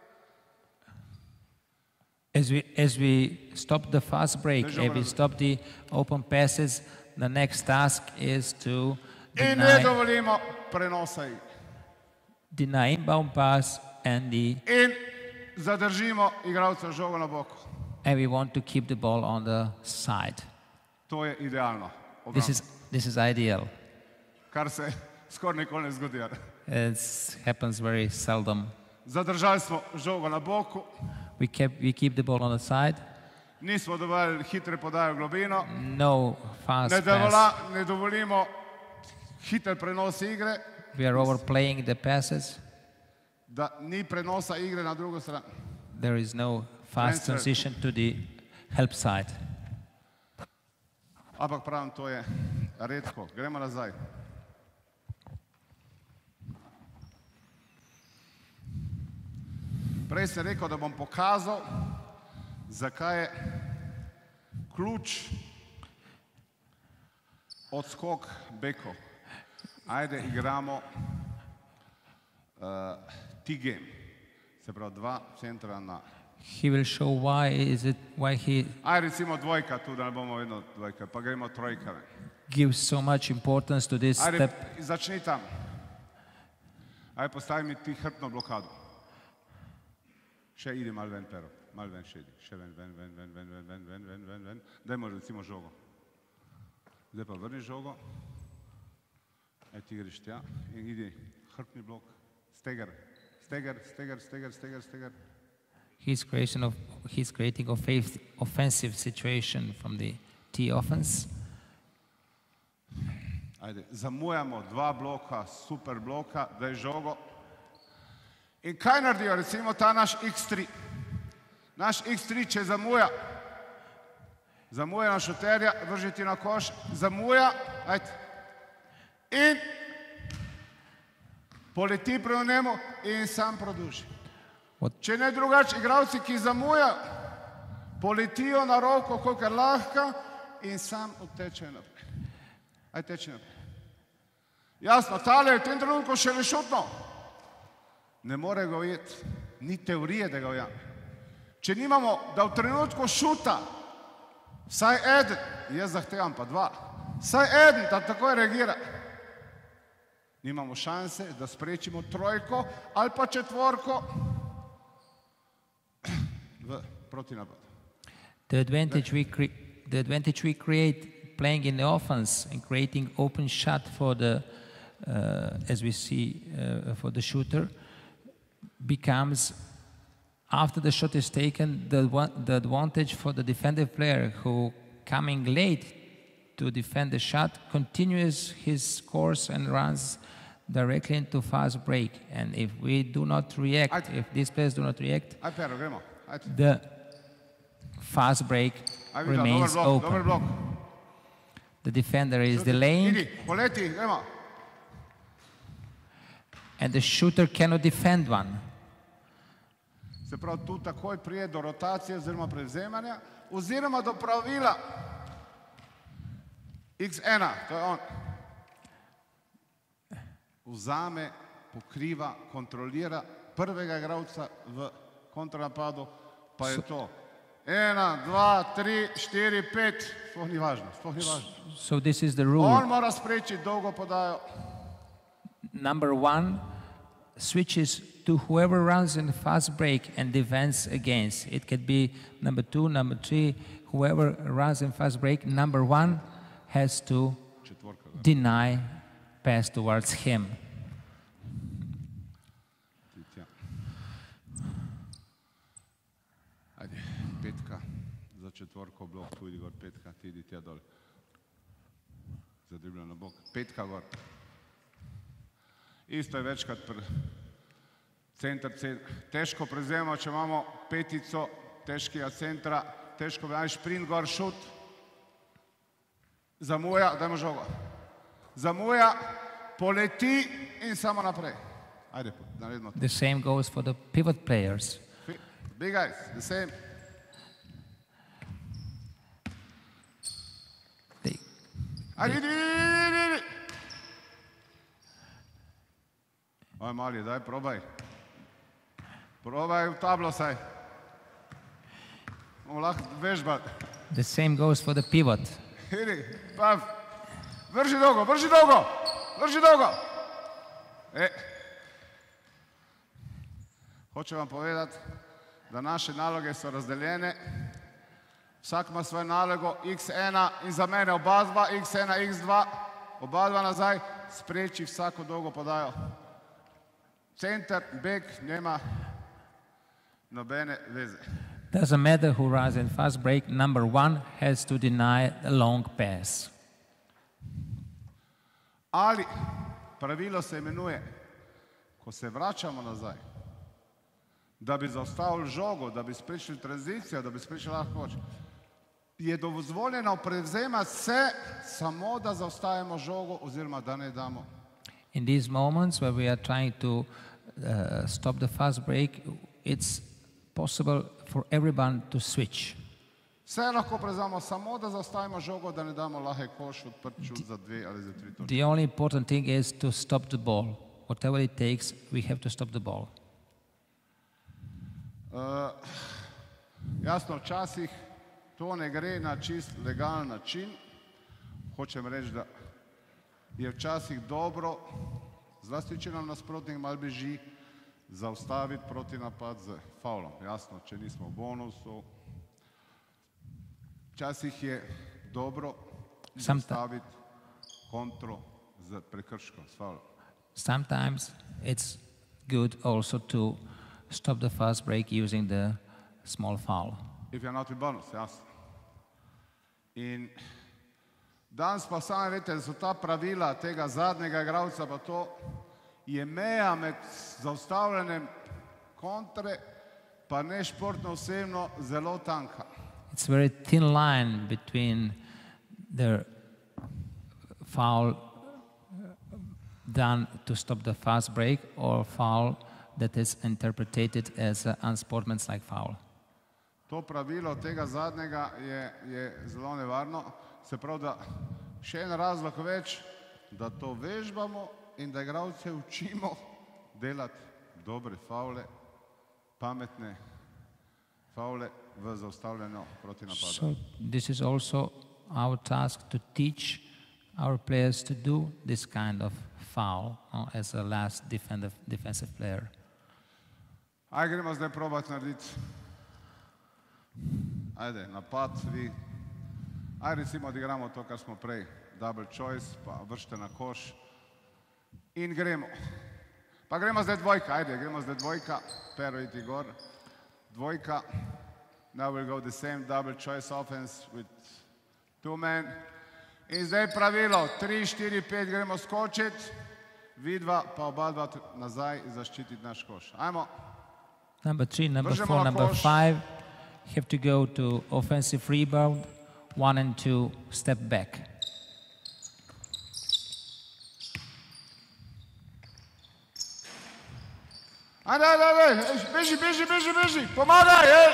Speaker 2: As we, as we stop the fast break,
Speaker 1: There's
Speaker 2: as we
Speaker 1: already-
Speaker 2: stop the open passes, the next task is to
Speaker 1: In ne
Speaker 2: deny,
Speaker 1: dovolimo prenosa igre.
Speaker 2: deny inbound pass, and, the,
Speaker 1: In zadržimo igralca žogo na boku.
Speaker 2: and we want to keep the ball on the side.
Speaker 1: To je idealno.
Speaker 2: This
Speaker 1: Obramba.
Speaker 2: is, this is ideal.
Speaker 1: Kar se skoraj nikoli ne zgodi.
Speaker 2: It happens very seldom.
Speaker 1: Zadržali smo žogo na boku.
Speaker 2: We, kept, we keep the ball on the side.
Speaker 1: Nismo dovolili hitre podaje v globino.
Speaker 2: No fast
Speaker 1: Ne,
Speaker 2: pass.
Speaker 1: dovola, ne dovolimo hiter prenos igre,
Speaker 2: We are overplaying the passes.
Speaker 1: da ni prenosa igre na drugo stran.
Speaker 2: There is no fast
Speaker 1: Transfer.
Speaker 2: transition to the help side.
Speaker 1: Ampak pravim, to je redko. Gremo nazaj. Prej sem rekel, da bom pokazal, zakaj je ključ odskok bekov. Ajde, igramo uh, T-game. Se pravi, dva centra na...
Speaker 2: He will show why is it why he
Speaker 1: Aj, recimo dvojka, tu da ne bomo vedno dvojka, pa gremo trojka.
Speaker 2: gives so much importance to this
Speaker 1: Ajde,
Speaker 2: step.
Speaker 1: začni tam. Aj, postavi mi ti hrbtno blokado. Še idi malo ven, pero. Malo ven še idi. Še ven, ven, ven, ven, ven, ven, ven, ven, ven, ven, ven. Dajmo recimo žogo. Zdaj pa vrni žogo. Aj, ti greš tja in idi hrbtni blok. Steger, steger, steger, steger, steger, steger.
Speaker 2: He's creation of he's creating a offensive situation from the T offense.
Speaker 1: Ajde, zamujamo dva bloka, super bloka, daj žogo. In kaj naredijo, recimo ta naš iks tri? Naš iks tri, če zamuja, zamuja na šuterja, vrži ti na koš, zamuja, ajde. In poleti proti njemu in sam produži.
Speaker 2: What,
Speaker 1: Če ne drugače, igralci, ki zamuja, poletijo na roko, kolikor lahko in sam odtečejo naprej. Aj teče naprej. Jasno, tale je v tem trenutku še ne šutno. Ne more ga ujeti, ni teorije, da ga ujame. Če nimamo, da v trenutku šuta, vsaj eden, jaz zahtevam pa dva, vsaj eden, da takoj reagira. Nimamo šanse, da sprečimo trojko ali pa četvorko v protinapad.
Speaker 2: the advantage we cre- the advantage we create playing in the offense and creating open shot for the uh, as we see uh, for the shooter becomes after the shot is taken the one, the advantage for the defensive player who coming late to defend the shot continues his course and runs directly into fast break, and if we do not react,
Speaker 1: Ajde.
Speaker 2: if these players do not react,
Speaker 1: Aj, Pero, gremo. Ajde.
Speaker 2: the fast break
Speaker 1: Aj, videla, dober
Speaker 2: remains
Speaker 1: blok,
Speaker 2: open.
Speaker 1: dober blok.
Speaker 2: The defender is delaying,
Speaker 1: Idi, poleti, gremo.
Speaker 2: and the shooter cannot defend one.
Speaker 1: Se pravi, tu takoj prije do rotacije oziroma prevzemanja, oziroma do pravila iks ena, to je on. Vzame, pokriva, kontrolira prvega igralca v kontranapadu, pa je to. Ena, dva, tri, štiri, pet. Sploh ni važno, sploh ni važno.
Speaker 2: So this is the rule.
Speaker 1: On mora spreči dolgo podajo.
Speaker 2: Number one switches to whoever runs in fast break and defends against. It could be number two, number three, whoever runs in fast break. Number one has to
Speaker 1: Četvorka.
Speaker 2: deny pass towards him.
Speaker 1: Tja. Ajde, petka. Za četvorko blok, tu idi gor petka, ti idi tja dol. Zadribljeno na bok. Petka gor. Isto je večkrat pri centar, težko prezemo, če imamo petico težkega centra, težko bi naj šprint gor, šut, zamuja, dajmo žogo, zamuja, poleti in samo naprej. Ajde, naredimo to.
Speaker 2: The same goes for the pivot players.
Speaker 1: Big guys, the same.
Speaker 2: They,
Speaker 1: Ajde, idi, idi, idi. Oj, mali, daj, probaj. Probaj v tablo saj. Bomo lahko vežbati.
Speaker 2: the same goes for the pivot.
Speaker 1: Idi, pa vrži dolgo, vrži dolgo, vrži dolgo. E. Hočem vam povedati, da naše naloge so razdeljene. Vsak ima svojo nalogo, iks ena in za mene oba dva, iks ena, iks dva, oba dva nazaj, spreči vsako dolgo podajo. Center, bek, nema nobene veze.
Speaker 2: Doesn't matter who runs in fast break, number one has to deny a long pass.
Speaker 1: Ali pravilo se imenuje, ko se vračamo nazaj, da bi zaustavili žogo, da bi sprečili tranzicijo, da bi sprečili lahko hoč, je dozvoljeno prevzemati vse, samo da zaustavimo žogo oziroma da ne damo.
Speaker 2: In these moments where we are trying to uh, stop the fast break, it's possible for everyone to switch.
Speaker 1: Vse lahko prevzamemo, samo da zaustavimo žogo, da ne damo lahek koš odprt šut za dve ali za tri točke.
Speaker 2: The only important thing is to stop the ball. Whatever it takes, we have to stop the ball.
Speaker 1: Uh, jasno, včasih to ne gre na čist legalen način. Hočem reči, da je včasih dobro, zlasti če nam nasprotnik malo beži, zaustaviti protinapad z faulom. Jasno, če nismo v bonusu. Včasih je dobro zaustaviti kontro z prekrškom, s faulom.
Speaker 2: Sometimes it's good also to stop the fast break using the small foul.
Speaker 1: If you're not in bonus, jasno. In danes pa sami veste, da so ta pravila tega zadnjega igralca, pa to je meja med zaustavljanjem kontre pa nešportno osebno zelo tanka.
Speaker 2: It's a very thin line between the foul done to stop the fast break or foul that is interpreted as an unsportsmanlike foul.
Speaker 1: To pravilo tega zadnjega je, je zelo nevarno. Se pravi, da še en razlog več, da to vežbamo in da igralce učimo delati dobre favle, pametne favle v zaustavljanju proti napadu.
Speaker 2: So this is also our task to teach our players to do this kind of foul uh, as a last defensive, defensive player.
Speaker 1: Ajde, gremo zdaj probati narediti. Ajde, napad, vi. Ajde, recimo, odigramo to, kar smo prej. Double choice, pa vršite na koš. In gremo. Pa gremo zdaj dvojka, ajde, gremo zdaj dvojka. Pero iti gor. Dvojka. Now we'll go the same double choice offense with two men. In zdaj pravilo, tri, štiri, pet, gremo skočiti. Vi dva, pa oba dva nazaj zaščititi naš koš. Ajmo.
Speaker 2: Number three, number
Speaker 1: Držimo
Speaker 2: four,
Speaker 1: na
Speaker 2: number
Speaker 1: koš.
Speaker 2: five have to go to offensive rebound. One and two, step back.
Speaker 1: Ajde, ajde, ajde, beži, beži, beži, beži, pomagaj, ej!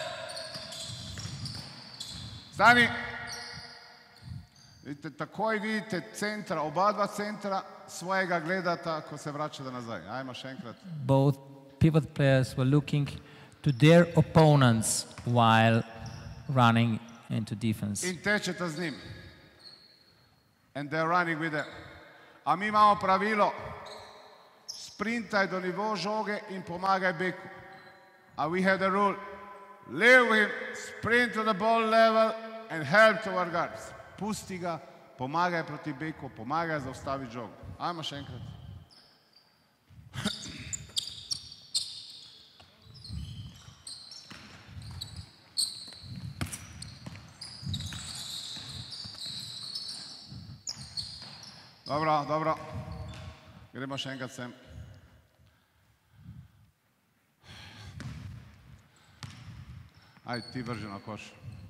Speaker 1: Stani. Vidite, takoj vidite centra, oba dva centra svojega gledata, ko se vračate nazaj. Ajmo še enkrat.
Speaker 2: Both pivot players were looking to their opponents while running into defense.
Speaker 1: In tečete z njim. And they're running with it. A mi imamo pravilo, sprintaj do nivo žoge in pomagaj beku. A we have the rule, leave him, sprint to the ball level and help to our guards. Pusti ga, pomagaj proti beku, pomagaj zaustaviti žogo. Ajmo še enkrat. Dobro, dobro. Gremo še enkrat sem. Ajde, ti vrži na koš.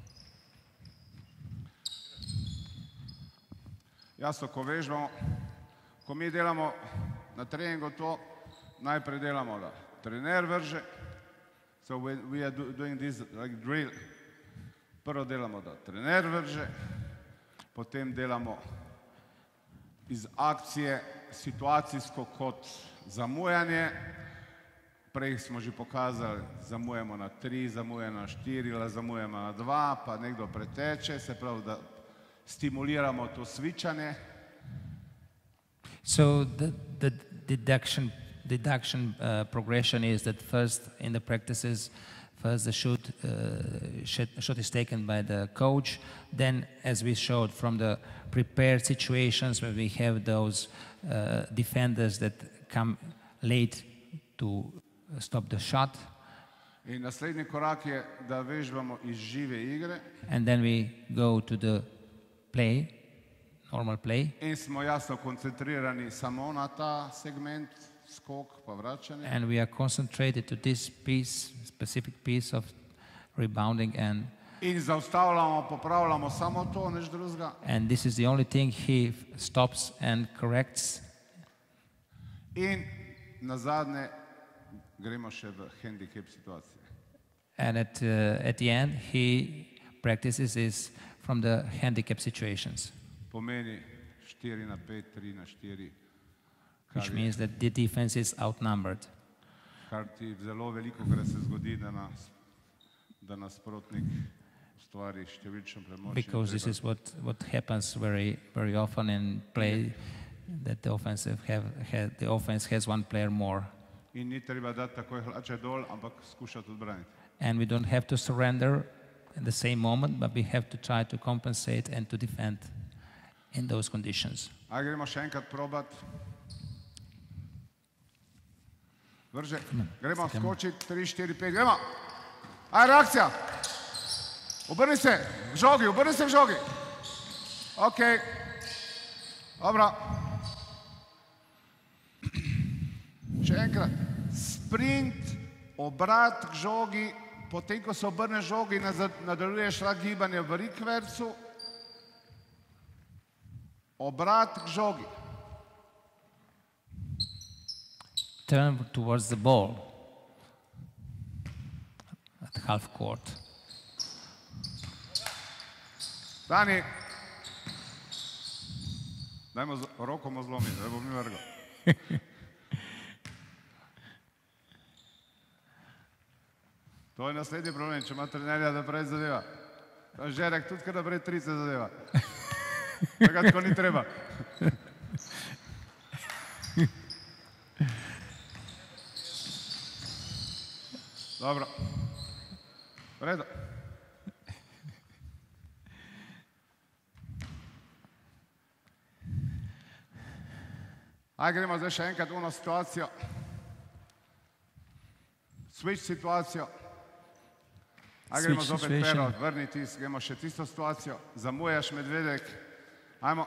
Speaker 1: Jasno, ko vežbamo, ko mi delamo na treningu to, najprej delamo, da trener vrže. So we, we are do, doing this like drill. Prvo delamo, da trener vrže, potem delamo iz akcije situacijsko kot zamujanje. Prej smo že pokazali, zamujemo na tri, zamujemo na štiri, zamujemo na dva, pa nekdo preteče, se pravi, da stimuliramo to svičanje.
Speaker 2: So the, the deduction, deduction uh, progression is that first in the practices, first the shoot, uh, shot, shot is taken by the coach, then as we showed from the prepared situations where we have those uh, defenders that come late to stop the shot.
Speaker 1: In naslednji korak je, da vežbamo iz žive igre.
Speaker 2: And then we go to the play, normal play.
Speaker 1: In smo jasno koncentrirani samo na ta segment, skok pa vračanje.
Speaker 2: And we are concentrated to this piece, specific piece of rebounding and
Speaker 1: In zaustavljamo, popravljamo samo to, nič drugega.
Speaker 2: And this is the only thing he stops and corrects.
Speaker 1: In nazadnje gremo še v handicap situacije.
Speaker 2: And at, uh, at the end, he practices this from the handicap situations.
Speaker 1: Pomeni štiri na pet, tri na štiri.
Speaker 2: Which means that the defense is outnumbered.
Speaker 1: Kar ti zelo veliko krat se zgodi, da, nas, da nasprotnik ustvari številčno premoč.
Speaker 2: Because this is what, what happens very, very often in play, that the offensive have, have, the offense has one player more.
Speaker 1: In ni treba dati takoj hlače dol, ampak skušati odbraniti.
Speaker 2: And we don't have to surrender in the same moment, but we have to try to compensate and to defend in those conditions.
Speaker 1: Aj gremo še enkrat probat. Vrže, gremo skočiti, tri, štiri, pet, gremo. Aj, reakcija. Obrni se v žogi, obrni se v žogi. Ok. Dobro. Še enkrat. Sprint, obrat k žogi, potem, ko se obrne žogi, nadaljuješ lahko gibanje v rikvercu. Obrat k žogi.
Speaker 2: Turn towards the ball at half court.
Speaker 1: Dani, dajmo roko mu zlomiti, da bo mi vrgal. To je naslednji problem, če ima trenerja, da prej zadeva. Žerek tudi, kada prej tri se zadeva. Tega tako ni treba. Dobro. V redu. Aj, gremo zdaj še enkrat v ono situacijo. Switch situacijo. Aj, gremo zopet pero, vrni tis, gremo še tisto situacijo. Zamujaš Medvedek. Ajmo.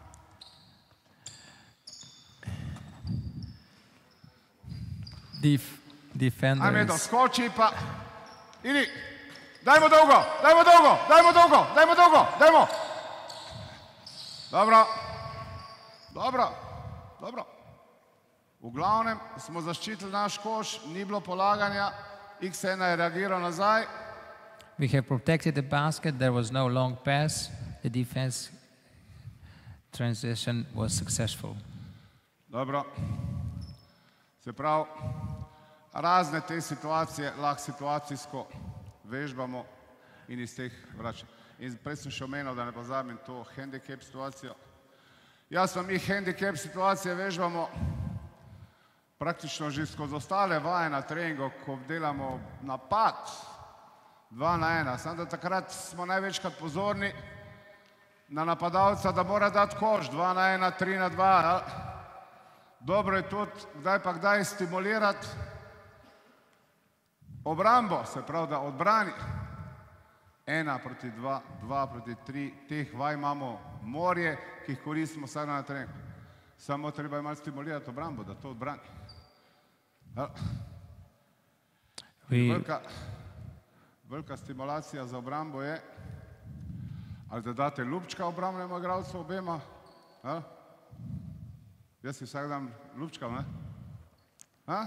Speaker 2: Def defenders.
Speaker 1: Ajme, doskoči pa. Idi. Dajmo dolgo, dajmo dolgo, dajmo dolgo, dajmo dolgo, dajmo. Dobro. Dobro. Dobro. V glavnem smo zaščitili naš koš, ni bilo polaganja, X ena je reagiral nazaj.
Speaker 2: We have protected the basket, there was no long pass, the defense transition was successful.
Speaker 1: Dobro. Se pravi, razne te situacije lahko situacijsko vežbamo in iz teh vračamo. In prej sem še omenil, da ne pozabim to handicap situacijo. Jasno, mi handicap situacije vežbamo praktično že skozi ostale vaje na treningu, ko delamo napad dva na ena. Samo da takrat smo največkrat pozorni na napadalca, da mora dati koš dva na ena, tri na dva. Dobro je tudi kdaj pa kdaj stimulirati obrambo, se pravi, da odbrani. Ena proti dva, dva proti tri, teh vaj imamo morje, ki jih koristimo vsak na treningu. Samo treba je malo stimulirati obrambo, da to odbrani. Velika, velika stimulacija za obrambo je, ali da date ljubčka obrambnemu igralcu obema. A? Jaz si vsak dan ljubčkam, ne? A?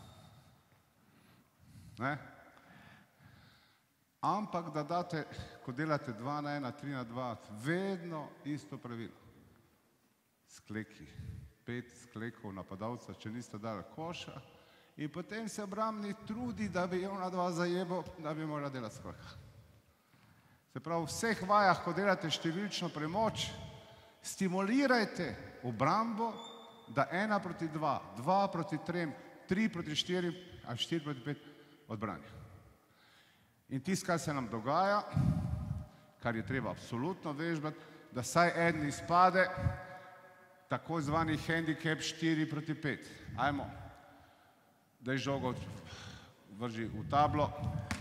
Speaker 1: Ne? Ampak da date, ko delate dva na ena, tri na dva, vedno isto pravilo. Skleki, pet sklekov napadalca, če niste dali koša, in potem se obrambni trudi, da bi ona dva zajebo, da bi mora delati skoka. Se pravi, v vseh vajah, ko delate številčno premoč, stimulirajte obrambo, da ena proti dva, dva proti trem, tri proti štiri, ali štiri proti pet odbrani. In tisto, kar se nam dogaja, kar je treba absolutno vežbati, da saj eden izpade, tako zvani handicap štiri proti pet. Ajmo, daj žogo vrži v tablo.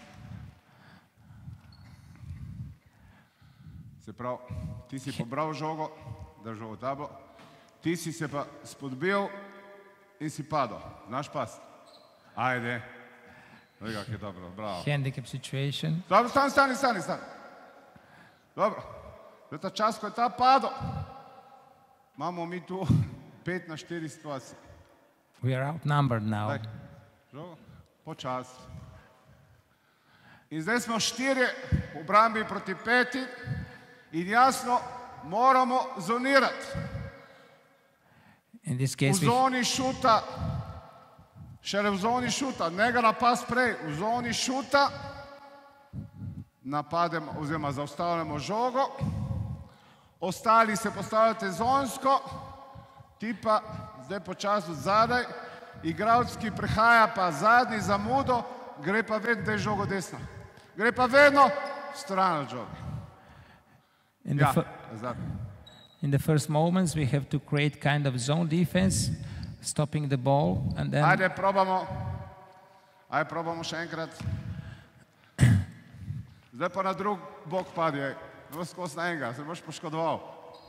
Speaker 1: Se pravi, ti si pobral žogo, držal v tablo, ti si se pa spodbil in si padel. Znaš past? Ajde. Vega, ki je dobro, bravo.
Speaker 2: Handicap situation.
Speaker 1: Dobro, stani, stani, stani, stani. Dobro, za ta čas, ko je ta padel, imamo mi tu pet na štiri situacije.
Speaker 2: We are outnumbered now.
Speaker 1: Daj, žogo, počas. In zdaj smo štirje v obrambi proti peti in jasno moramo zonirati.
Speaker 2: In this case
Speaker 1: v zoni šuta, šele v zoni šuta, ne ga napast prej, v zoni šuta napademo oziroma zaustavljamo žogo, ostali se postavljate zonsko, ti pa zdaj počasi zadaj, igralec, ki prehaja pa zadnji zamudo, gre pa vedno, da je žogo desno. Gre pa vedno stran od žoge.
Speaker 2: in,
Speaker 1: Ja,
Speaker 2: the fir-
Speaker 1: zadnji.
Speaker 2: in the first moments we have to create kind of zone defense, stopping the ball, and then
Speaker 1: Ajde, probamo. Ajde, probamo še enkrat. Zdaj pa na drug bok padi, ej. Ne boš skozi na enega, se boš poškodoval.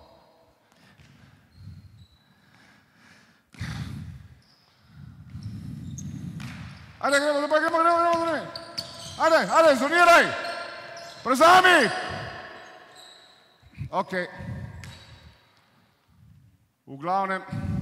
Speaker 1: Ajde, gremo, gremo, gremo, gremo, gremo. Ajde, ajde, zoniraj. Prevzami. Ok. V glavnem,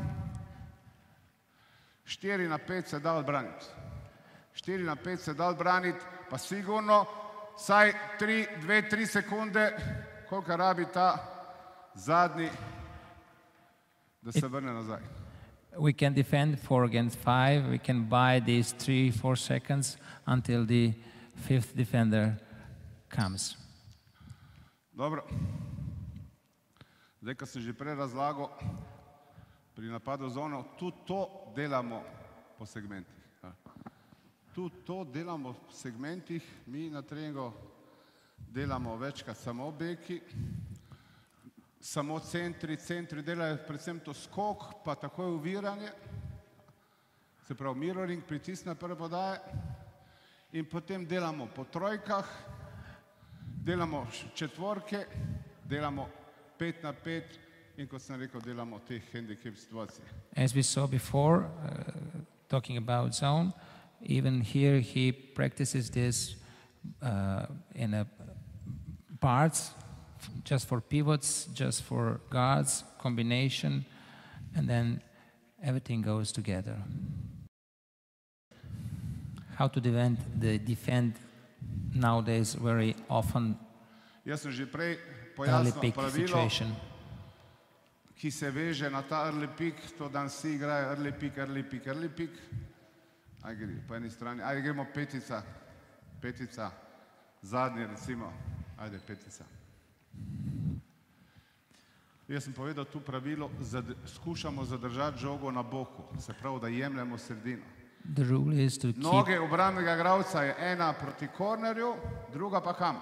Speaker 1: štiri na pet se da odbraniti. štiri na pet se da odbraniti, pa sigurno saj tri, dve, tri sekunde, koliko rabi ta zadnji, da se vrne nazaj.
Speaker 2: we can defend four against five. We can buy these three, four seconds until the fifth defender comes.
Speaker 1: Dobro. Zdaj, ko sem že prej razlagal, pri napadu zono, tudi to delamo po segmentih. ja. Tudi to delamo po segmentih, mi na treningu delamo večkrat samo beki, samo centri, centri delajo predvsem to skok, pa takoj uviranje, se pravi mirroring, pritisk na prve podaje in potem delamo po trojkah, delamo š- četvorke, delamo pet na pet in kot sem rekel, delamo te handicap situacije.
Speaker 2: As we saw before, uh, talking about zone, even here he practices this uh, in a parts, f- just for pivots, just for guards, combination, and then everything goes together. How to defend the defend nowadays very often
Speaker 1: Jaz sem že prej
Speaker 2: early
Speaker 1: pojasnil
Speaker 2: pick
Speaker 1: pravilo,
Speaker 2: situation.
Speaker 1: ki se veže na ta early pick, to dan vsi igrajo early pick, early pick, early pick. Aj gre po eni strani, aj gremo petica, petica, zadnji recimo, ajde petica. Jaz sem povedal tu pravilo, zad, skušamo zadržati žogo na boku, se pravi, da jemljemo sredino.
Speaker 2: The rule is to keep
Speaker 1: Noge obrambnega igralca je ena proti kornerju, druga pa kam?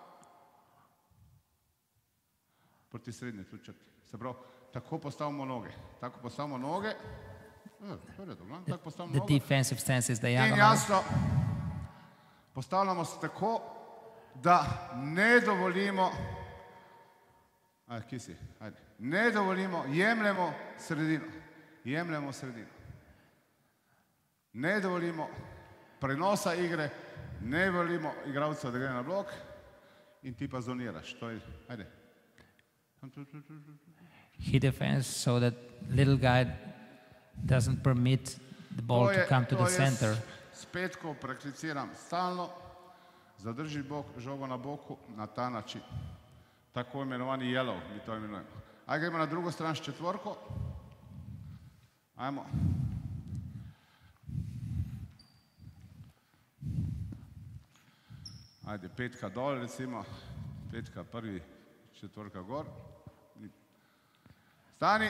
Speaker 1: Proti srednji tu črti. Se pravi, tako postavimo noge, tako postavimo noge, e, to je redo, tako postavimo
Speaker 2: the
Speaker 1: noge.
Speaker 2: defensive stance is
Speaker 1: In
Speaker 2: diagonal.
Speaker 1: jasno, postavljamo se tako, da ne dovolimo, aj, kje si, ajde, ne dovolimo, jemljemo sredino, jemljemo sredino. Ne dovolimo prenosa igre, ne dovolimo igralca, da gre na blok in ti pa zoniraš. To je, ajde.
Speaker 2: He defends so that little guy doesn't permit the ball to come to the center.
Speaker 1: To jaz spet, ko prakticiram stalno, zadrži bok, žogo na boku na ta način. Tako imenovani yellow, mi to imenujemo. Ajde, gremo na drugo stran s četvorko. Ajmo. Ajde, petka dol, recimo, petka prvi, četvorka gor. Stani.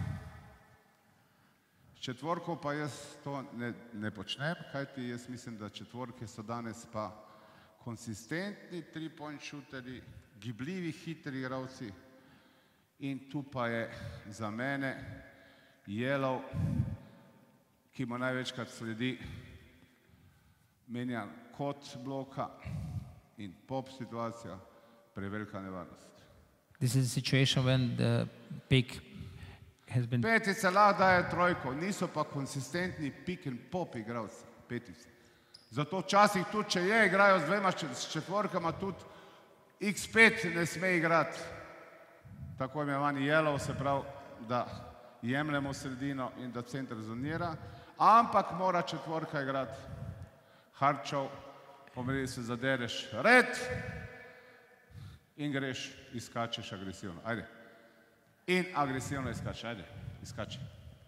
Speaker 1: S četvorko pa jaz to ne, ne počnem, kajti jaz mislim, da četvorke so danes pa konsistentni three-point shooterji, gibljivi, hitri igralci in tu pa je za mene yellow, ki mu največkrat sledi menjan kot bloka in pop situacija, prevelika nevarnost.
Speaker 2: This is a situation when the pick has been
Speaker 1: Petica lahko daje trojko, niso pa konsistentni pick and pop igralci, petice. Zato včasih tudi, če je, igrajo z dvema s četvorkama, tudi iks pet ne sme igrati. Tako imenovani yellow, se pravi, da jemljemo sredino in da center zonira, ampak mora četvorka igrati. Harčov, pomeni se zadereš red in greš, izkačeš agresivno. Ajde. In agresivno izkačeš, ajde, izkači.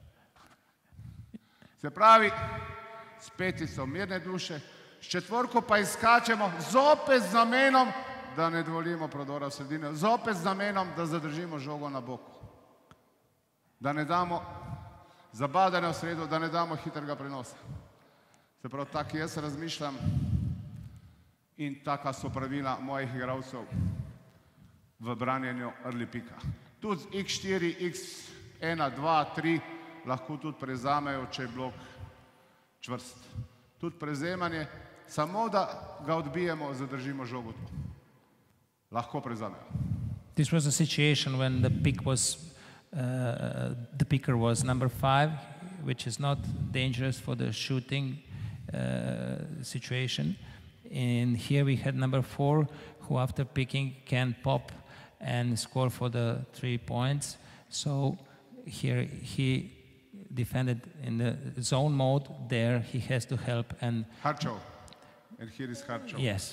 Speaker 1: Se pravi, s petico mirne duše, s četvorko pa izkačemo zopet z namenom, da ne dovolimo prodora v sredino, zopet z namenom, da zadržimo žogo na boku. Da ne damo zabadanja v sredo, da ne damo hitrega prenosa. Se pravi, tako jaz razmišljam in taka so pravila mojih igralcev v branjenju early pika. Tudi z iks štiri, iks ena, dva, tri lahko tudi prezamejo, če je blok čvrst. Tudi prezemanje, samo da ga odbijemo, zadržimo žogo tu. Lahko prezamejo.
Speaker 2: This was a situation when the pick was uh, the picker was number five, which is not dangerous for the shooting uh, situation. And here we had number four, who after picking can pop and score for the three points. So here he defended in the zone mode. There he has to help and
Speaker 1: Harčov. And here is Harčov.
Speaker 2: yes.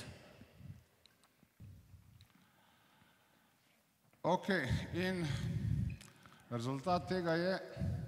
Speaker 1: Ok, in rezultat tega je,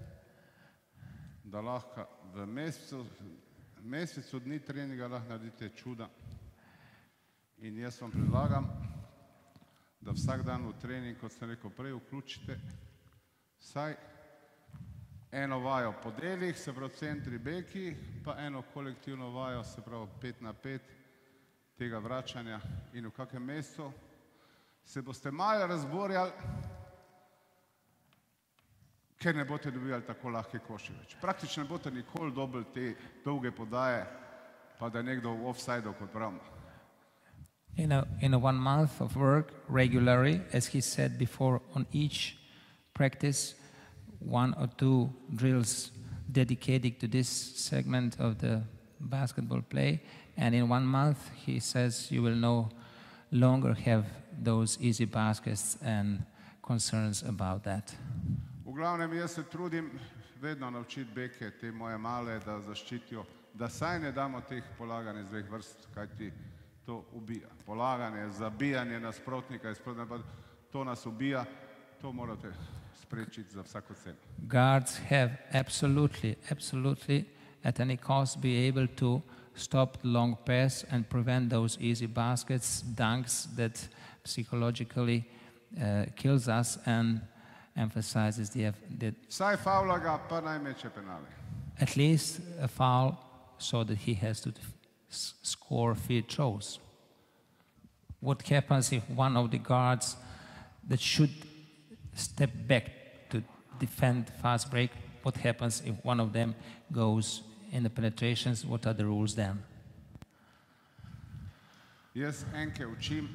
Speaker 1: da lahko v mesecu, mesecu dni treninga lahko naredite čuda. In jaz vam predlagam, da vsak dan v trening, kot sem rekel prej, vključite vsaj eno vajo po delih, se pravi centri beki, pa eno kolektivno vajo, se pravi pet na pet tega vračanja in v kakem mesecu se boste malo razborjali, ker ne boste dobivali tako lahke koše več. Praktično ne boste nikoli dobili te dolge podaje, pa da je nekdo v offside-u, kot pravimo.
Speaker 2: In a, in a one month of work regularly, as he said before, on each practice, one or two drills dedicated to this segment of the basketball play. And in one month, he says, you will no longer have those easy baskets and concerns about that.
Speaker 1: V glavnem, jaz se trudim vedno naučiti beke, te moje male, da zaščitijo, da saj ne damo teh polaganja z dveh vrst, kajti to ubija. Polaganje, zabijanje nasprotnika, to nas ubija, to morate sprečiti za vsako ceno.
Speaker 2: Guards have absolutely, absolutely at any cost be able to stop the long pass and prevent those easy baskets, dunks that psychologically uh, kills us and emphasizes the, the
Speaker 1: Saj favla ga, pa naj meče penale.
Speaker 2: at least a foul so that he has to s- score free throws. What happens if one of the guards that should step back to defend fast break, what happens if one of them goes in the penetrations? What are the rules then?
Speaker 1: Jaz enke učim,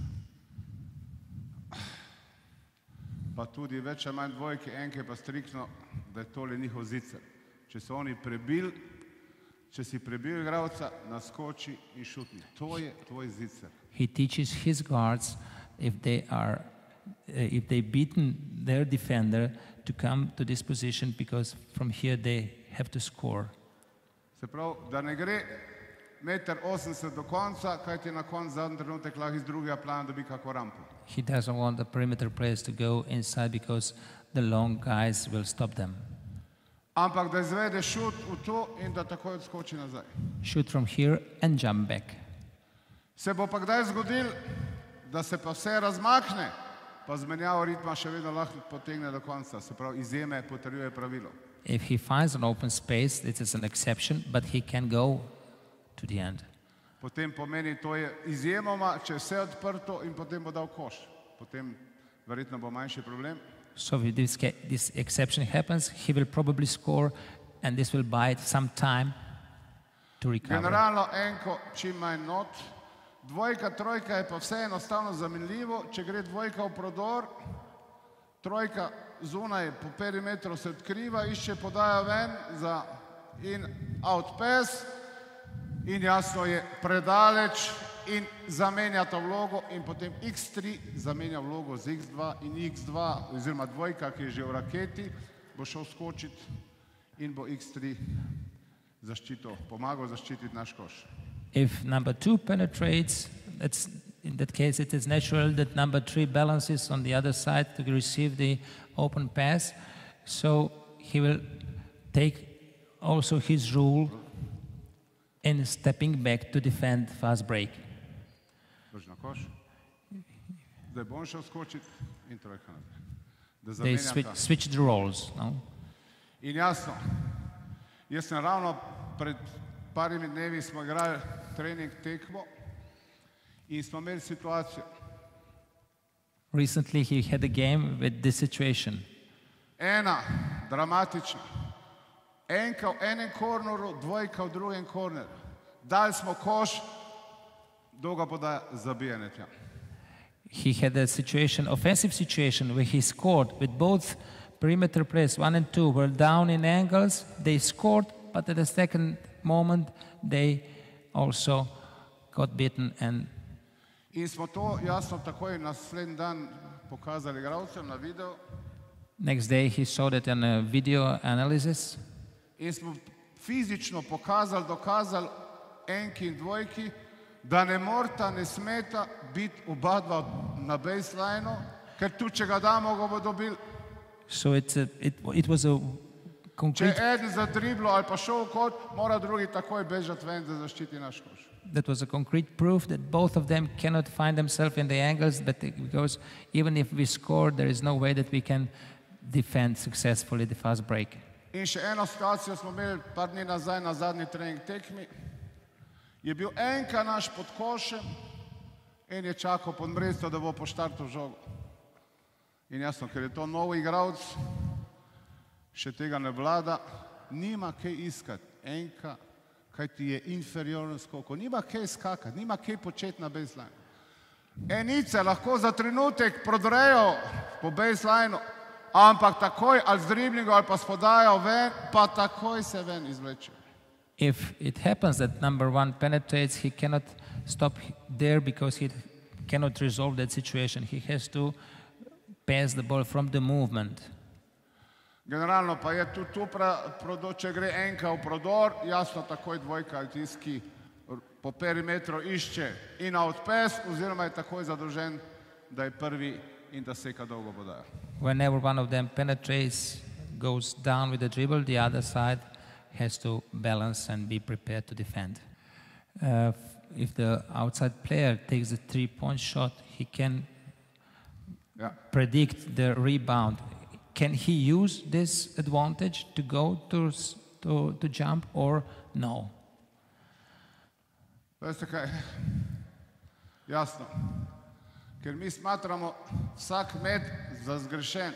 Speaker 1: pa tudi več ali manj dvojke, enke pa striktno, da je tole njihov zicer. Če so oni prebil, če si prebil igralca, naskoči in šutni. To je tvoj zicer.
Speaker 2: He teaches his guards if they are, uh, if they beaten their defender to come to this position because from here they have to score.
Speaker 1: Se pravi, da ne gre meter osemdeset do konca, kaj ti na koncu zadnji trenutek lahko iz drugega plana dobi kako rampo.
Speaker 2: He doesn't want the perimeter players to go inside because the long guys will stop them.
Speaker 1: Ampak da izvede šut v to in da takoj odskoči nazaj.
Speaker 2: Shoot from here and jump back.
Speaker 1: Se bo pa kdaj zgodil, da se pa vse razmakne, pa zmenjavo ritma še vedno lahko potegne do konca. Se pravi, izjeme potrjuje pravilo.
Speaker 2: If he finds an open space, it is an exception, but he can go to the end.
Speaker 1: Potem pomeni, to je izjemoma, če je vse odprto in potem bo dal koš. Potem verjetno bo manjši problem.
Speaker 2: So if this, ca- this exception happens, he will probably score, and this will buy some time to recover.
Speaker 1: Generalno enko čim manj not. Dvojka, trojka je pa vse enostavno zamenljivo. Če gre dvojka v prodor, trojka zunaj po perimetru se odkriva, išče podajo ven za in out pass in jasno je predaleč in zamenjata vlogo in potem iks tri zamenja vlogo z iks dva in iks dva oziroma dvojka, ki je že v raketi, bo šel skočiti in bo iks tri zaščitil, pomagal zaščititi naš koš.
Speaker 2: If number two penetrates, that's, in that case it is natural that number three balances on the other side to receive the open pass. So he will take also his role in stepping back to defend fast break.
Speaker 1: Drž na koš. Zdaj bom šel skočiti in trojka nazaj. Da
Speaker 2: They switch,
Speaker 1: zamenjata.
Speaker 2: switch the roles. No?
Speaker 1: In jasno, jaz sem ravno pred parimi dnevi smo igrali trening tekmo in smo imeli situacijo.
Speaker 2: Recently he had a game with this situation.
Speaker 1: Ena, dramatična. Enka v enem korneru, dvojka v drugem korneru. Dali smo koš, dolga podaja, zabijanje tja.
Speaker 2: He had a situation, offensive situation, where he scored with both perimeter players, one and two, were down in angles. They scored, but at the second moment, they also got beaten. And
Speaker 1: In smo to jasno takoj naslednji dan pokazali igralcem na video
Speaker 2: next day, he saw that in a video analysis.
Speaker 1: in smo fizično pokazali, dokazali enki in dvojki, da ne morata, ne smeta biti oba dva na baselineu, ker tu, če ga damo, ga bo dobil.
Speaker 2: So it's a, it, it was a
Speaker 1: Če
Speaker 2: concrete,
Speaker 1: je eden zadriblo ali pa šel v kot, mora drugi takoj bežati ven, da zaščiti naš koš.
Speaker 2: that was a concrete proof that both of them cannot find themselves in the angles, but they- because even if we score, there is no way that we can defend successfully the fast break.
Speaker 1: In še eno situacijo smo imeli par dni nazaj na zadnji trening tekmi. Je bil enka naš pod košem in je čakal pod mreco, da bo poštartal žogo. In jasno, ker je to nov igralec, še tega ne vlada, nima kaj iskati. Enka, kaj ti je inferiorno skoko, nima kaj skakati, nima kaj početi na baseline. Enice lahko za trenutek prodrejo po baselineu, ampak takoj ali z driblingom ali pa s podajo ven, pa takoj se ven izvlečejo.
Speaker 2: If it happens that number one penetrates, he cannot stop there because he cannot resolve that situation. He has to pass the ball from the movement.
Speaker 1: Generalno pa je tudi tu, pra, prodo, če gre enka v prodor, jasno takoj dvojka ali tisti, ki r- po perimetru išče in out pass, oziroma je takoj zadolžen, da je prvi in da seka dolgo podajo.
Speaker 2: Whenever one of them penetrates, goes down with the dribble, the other side has to balance and be prepared to defend. Uh, if the outside player takes a three-point shot, he can
Speaker 1: Ja.
Speaker 2: predict the rebound. Can he use this advantage to go to, s- to, to jump or no?
Speaker 1: Veste kaj? Jasno. Ker mi smatramo vsak met za zgrešen.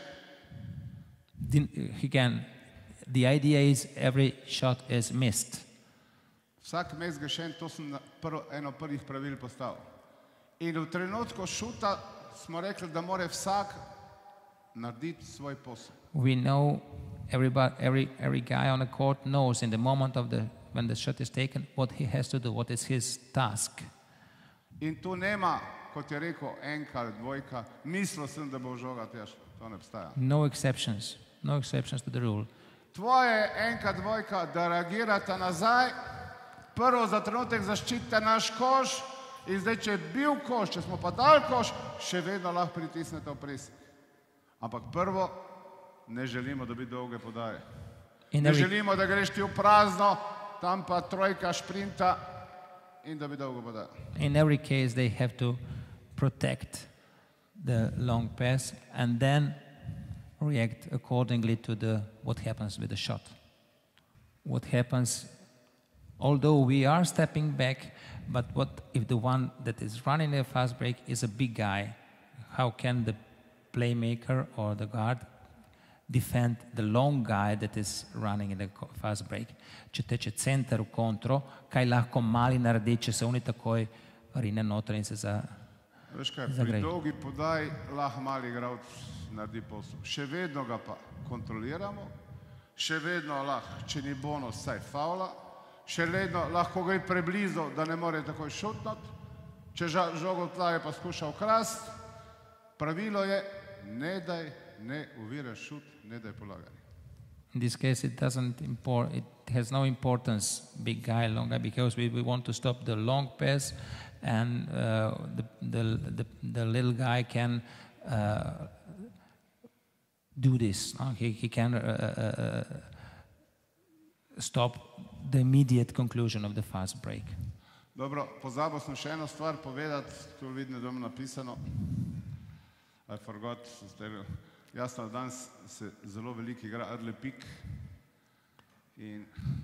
Speaker 2: Din- He can. The idea is every shot is missed.
Speaker 1: Vsak met zgrešen, to sem na prvo, eno prvih pravil postavil. In v trenutku šuta smo rekli, da mora vsak narediti svoj posel.
Speaker 2: We know everybody, every every guy on the court knows in the moment of the when the shot is taken what he has to do, what is his task.
Speaker 1: In tu nema, kot je rekel, enka ali dvojka, mislil sem, da bo žoga tešla. To ne obstaja.
Speaker 2: No exceptions. No exceptions to the rule.
Speaker 1: Tvoje je enka, dvojka, da reagirata nazaj, prvo za trenutek zaščitite naš koš in zdaj, če je bil koš, če smo pa dal koš, še vedno lahko pritisnete v pres. Ampak prvo, ne želimo dobiti dolge podaje.
Speaker 2: In
Speaker 1: Ne
Speaker 2: every,
Speaker 1: želimo, da greš ti v prazno, tam pa trojka šprinta in da bi dolgo podajo.
Speaker 2: in every case, they have to protect the long pass and then react accordingly to the what happens with the shot. What happens, although we are stepping back, but what if the one that is running a fast break is a big guy? How can the playmaker or the guard defend the long guy that is running in the co- fast break? Če teče center v kontro, kaj lahko mali naredi, če se oni takoj rine noter in se za...
Speaker 1: Veš kaj,
Speaker 2: Zagrej.
Speaker 1: pri dolgi podaji lahko mali igralec naredi posel. Še vedno ga pa kontroliramo, še vedno lahko, če ni bonus, saj favla, še vedno lahko gre preblizu, da ne more takoj šutnoti, če ža- žogo tla je pa skuša ukrast. Pravilo je, ne daj, ne uviraš šut, ne daj polaganje.
Speaker 2: In this case, it doesn't import, it has no importance, big guy, long guy, because we, we want to stop the long pass and uh, the, the, the, the little guy can uh, do this. No? He, he can uh, uh, stop the immediate conclusion of the fast break.
Speaker 1: Dobro, pozabil sem še eno stvar povedati, tu vidim, da imam napisano. I forgot, zdaj, jasno, danes se zelo veliko igra early pick in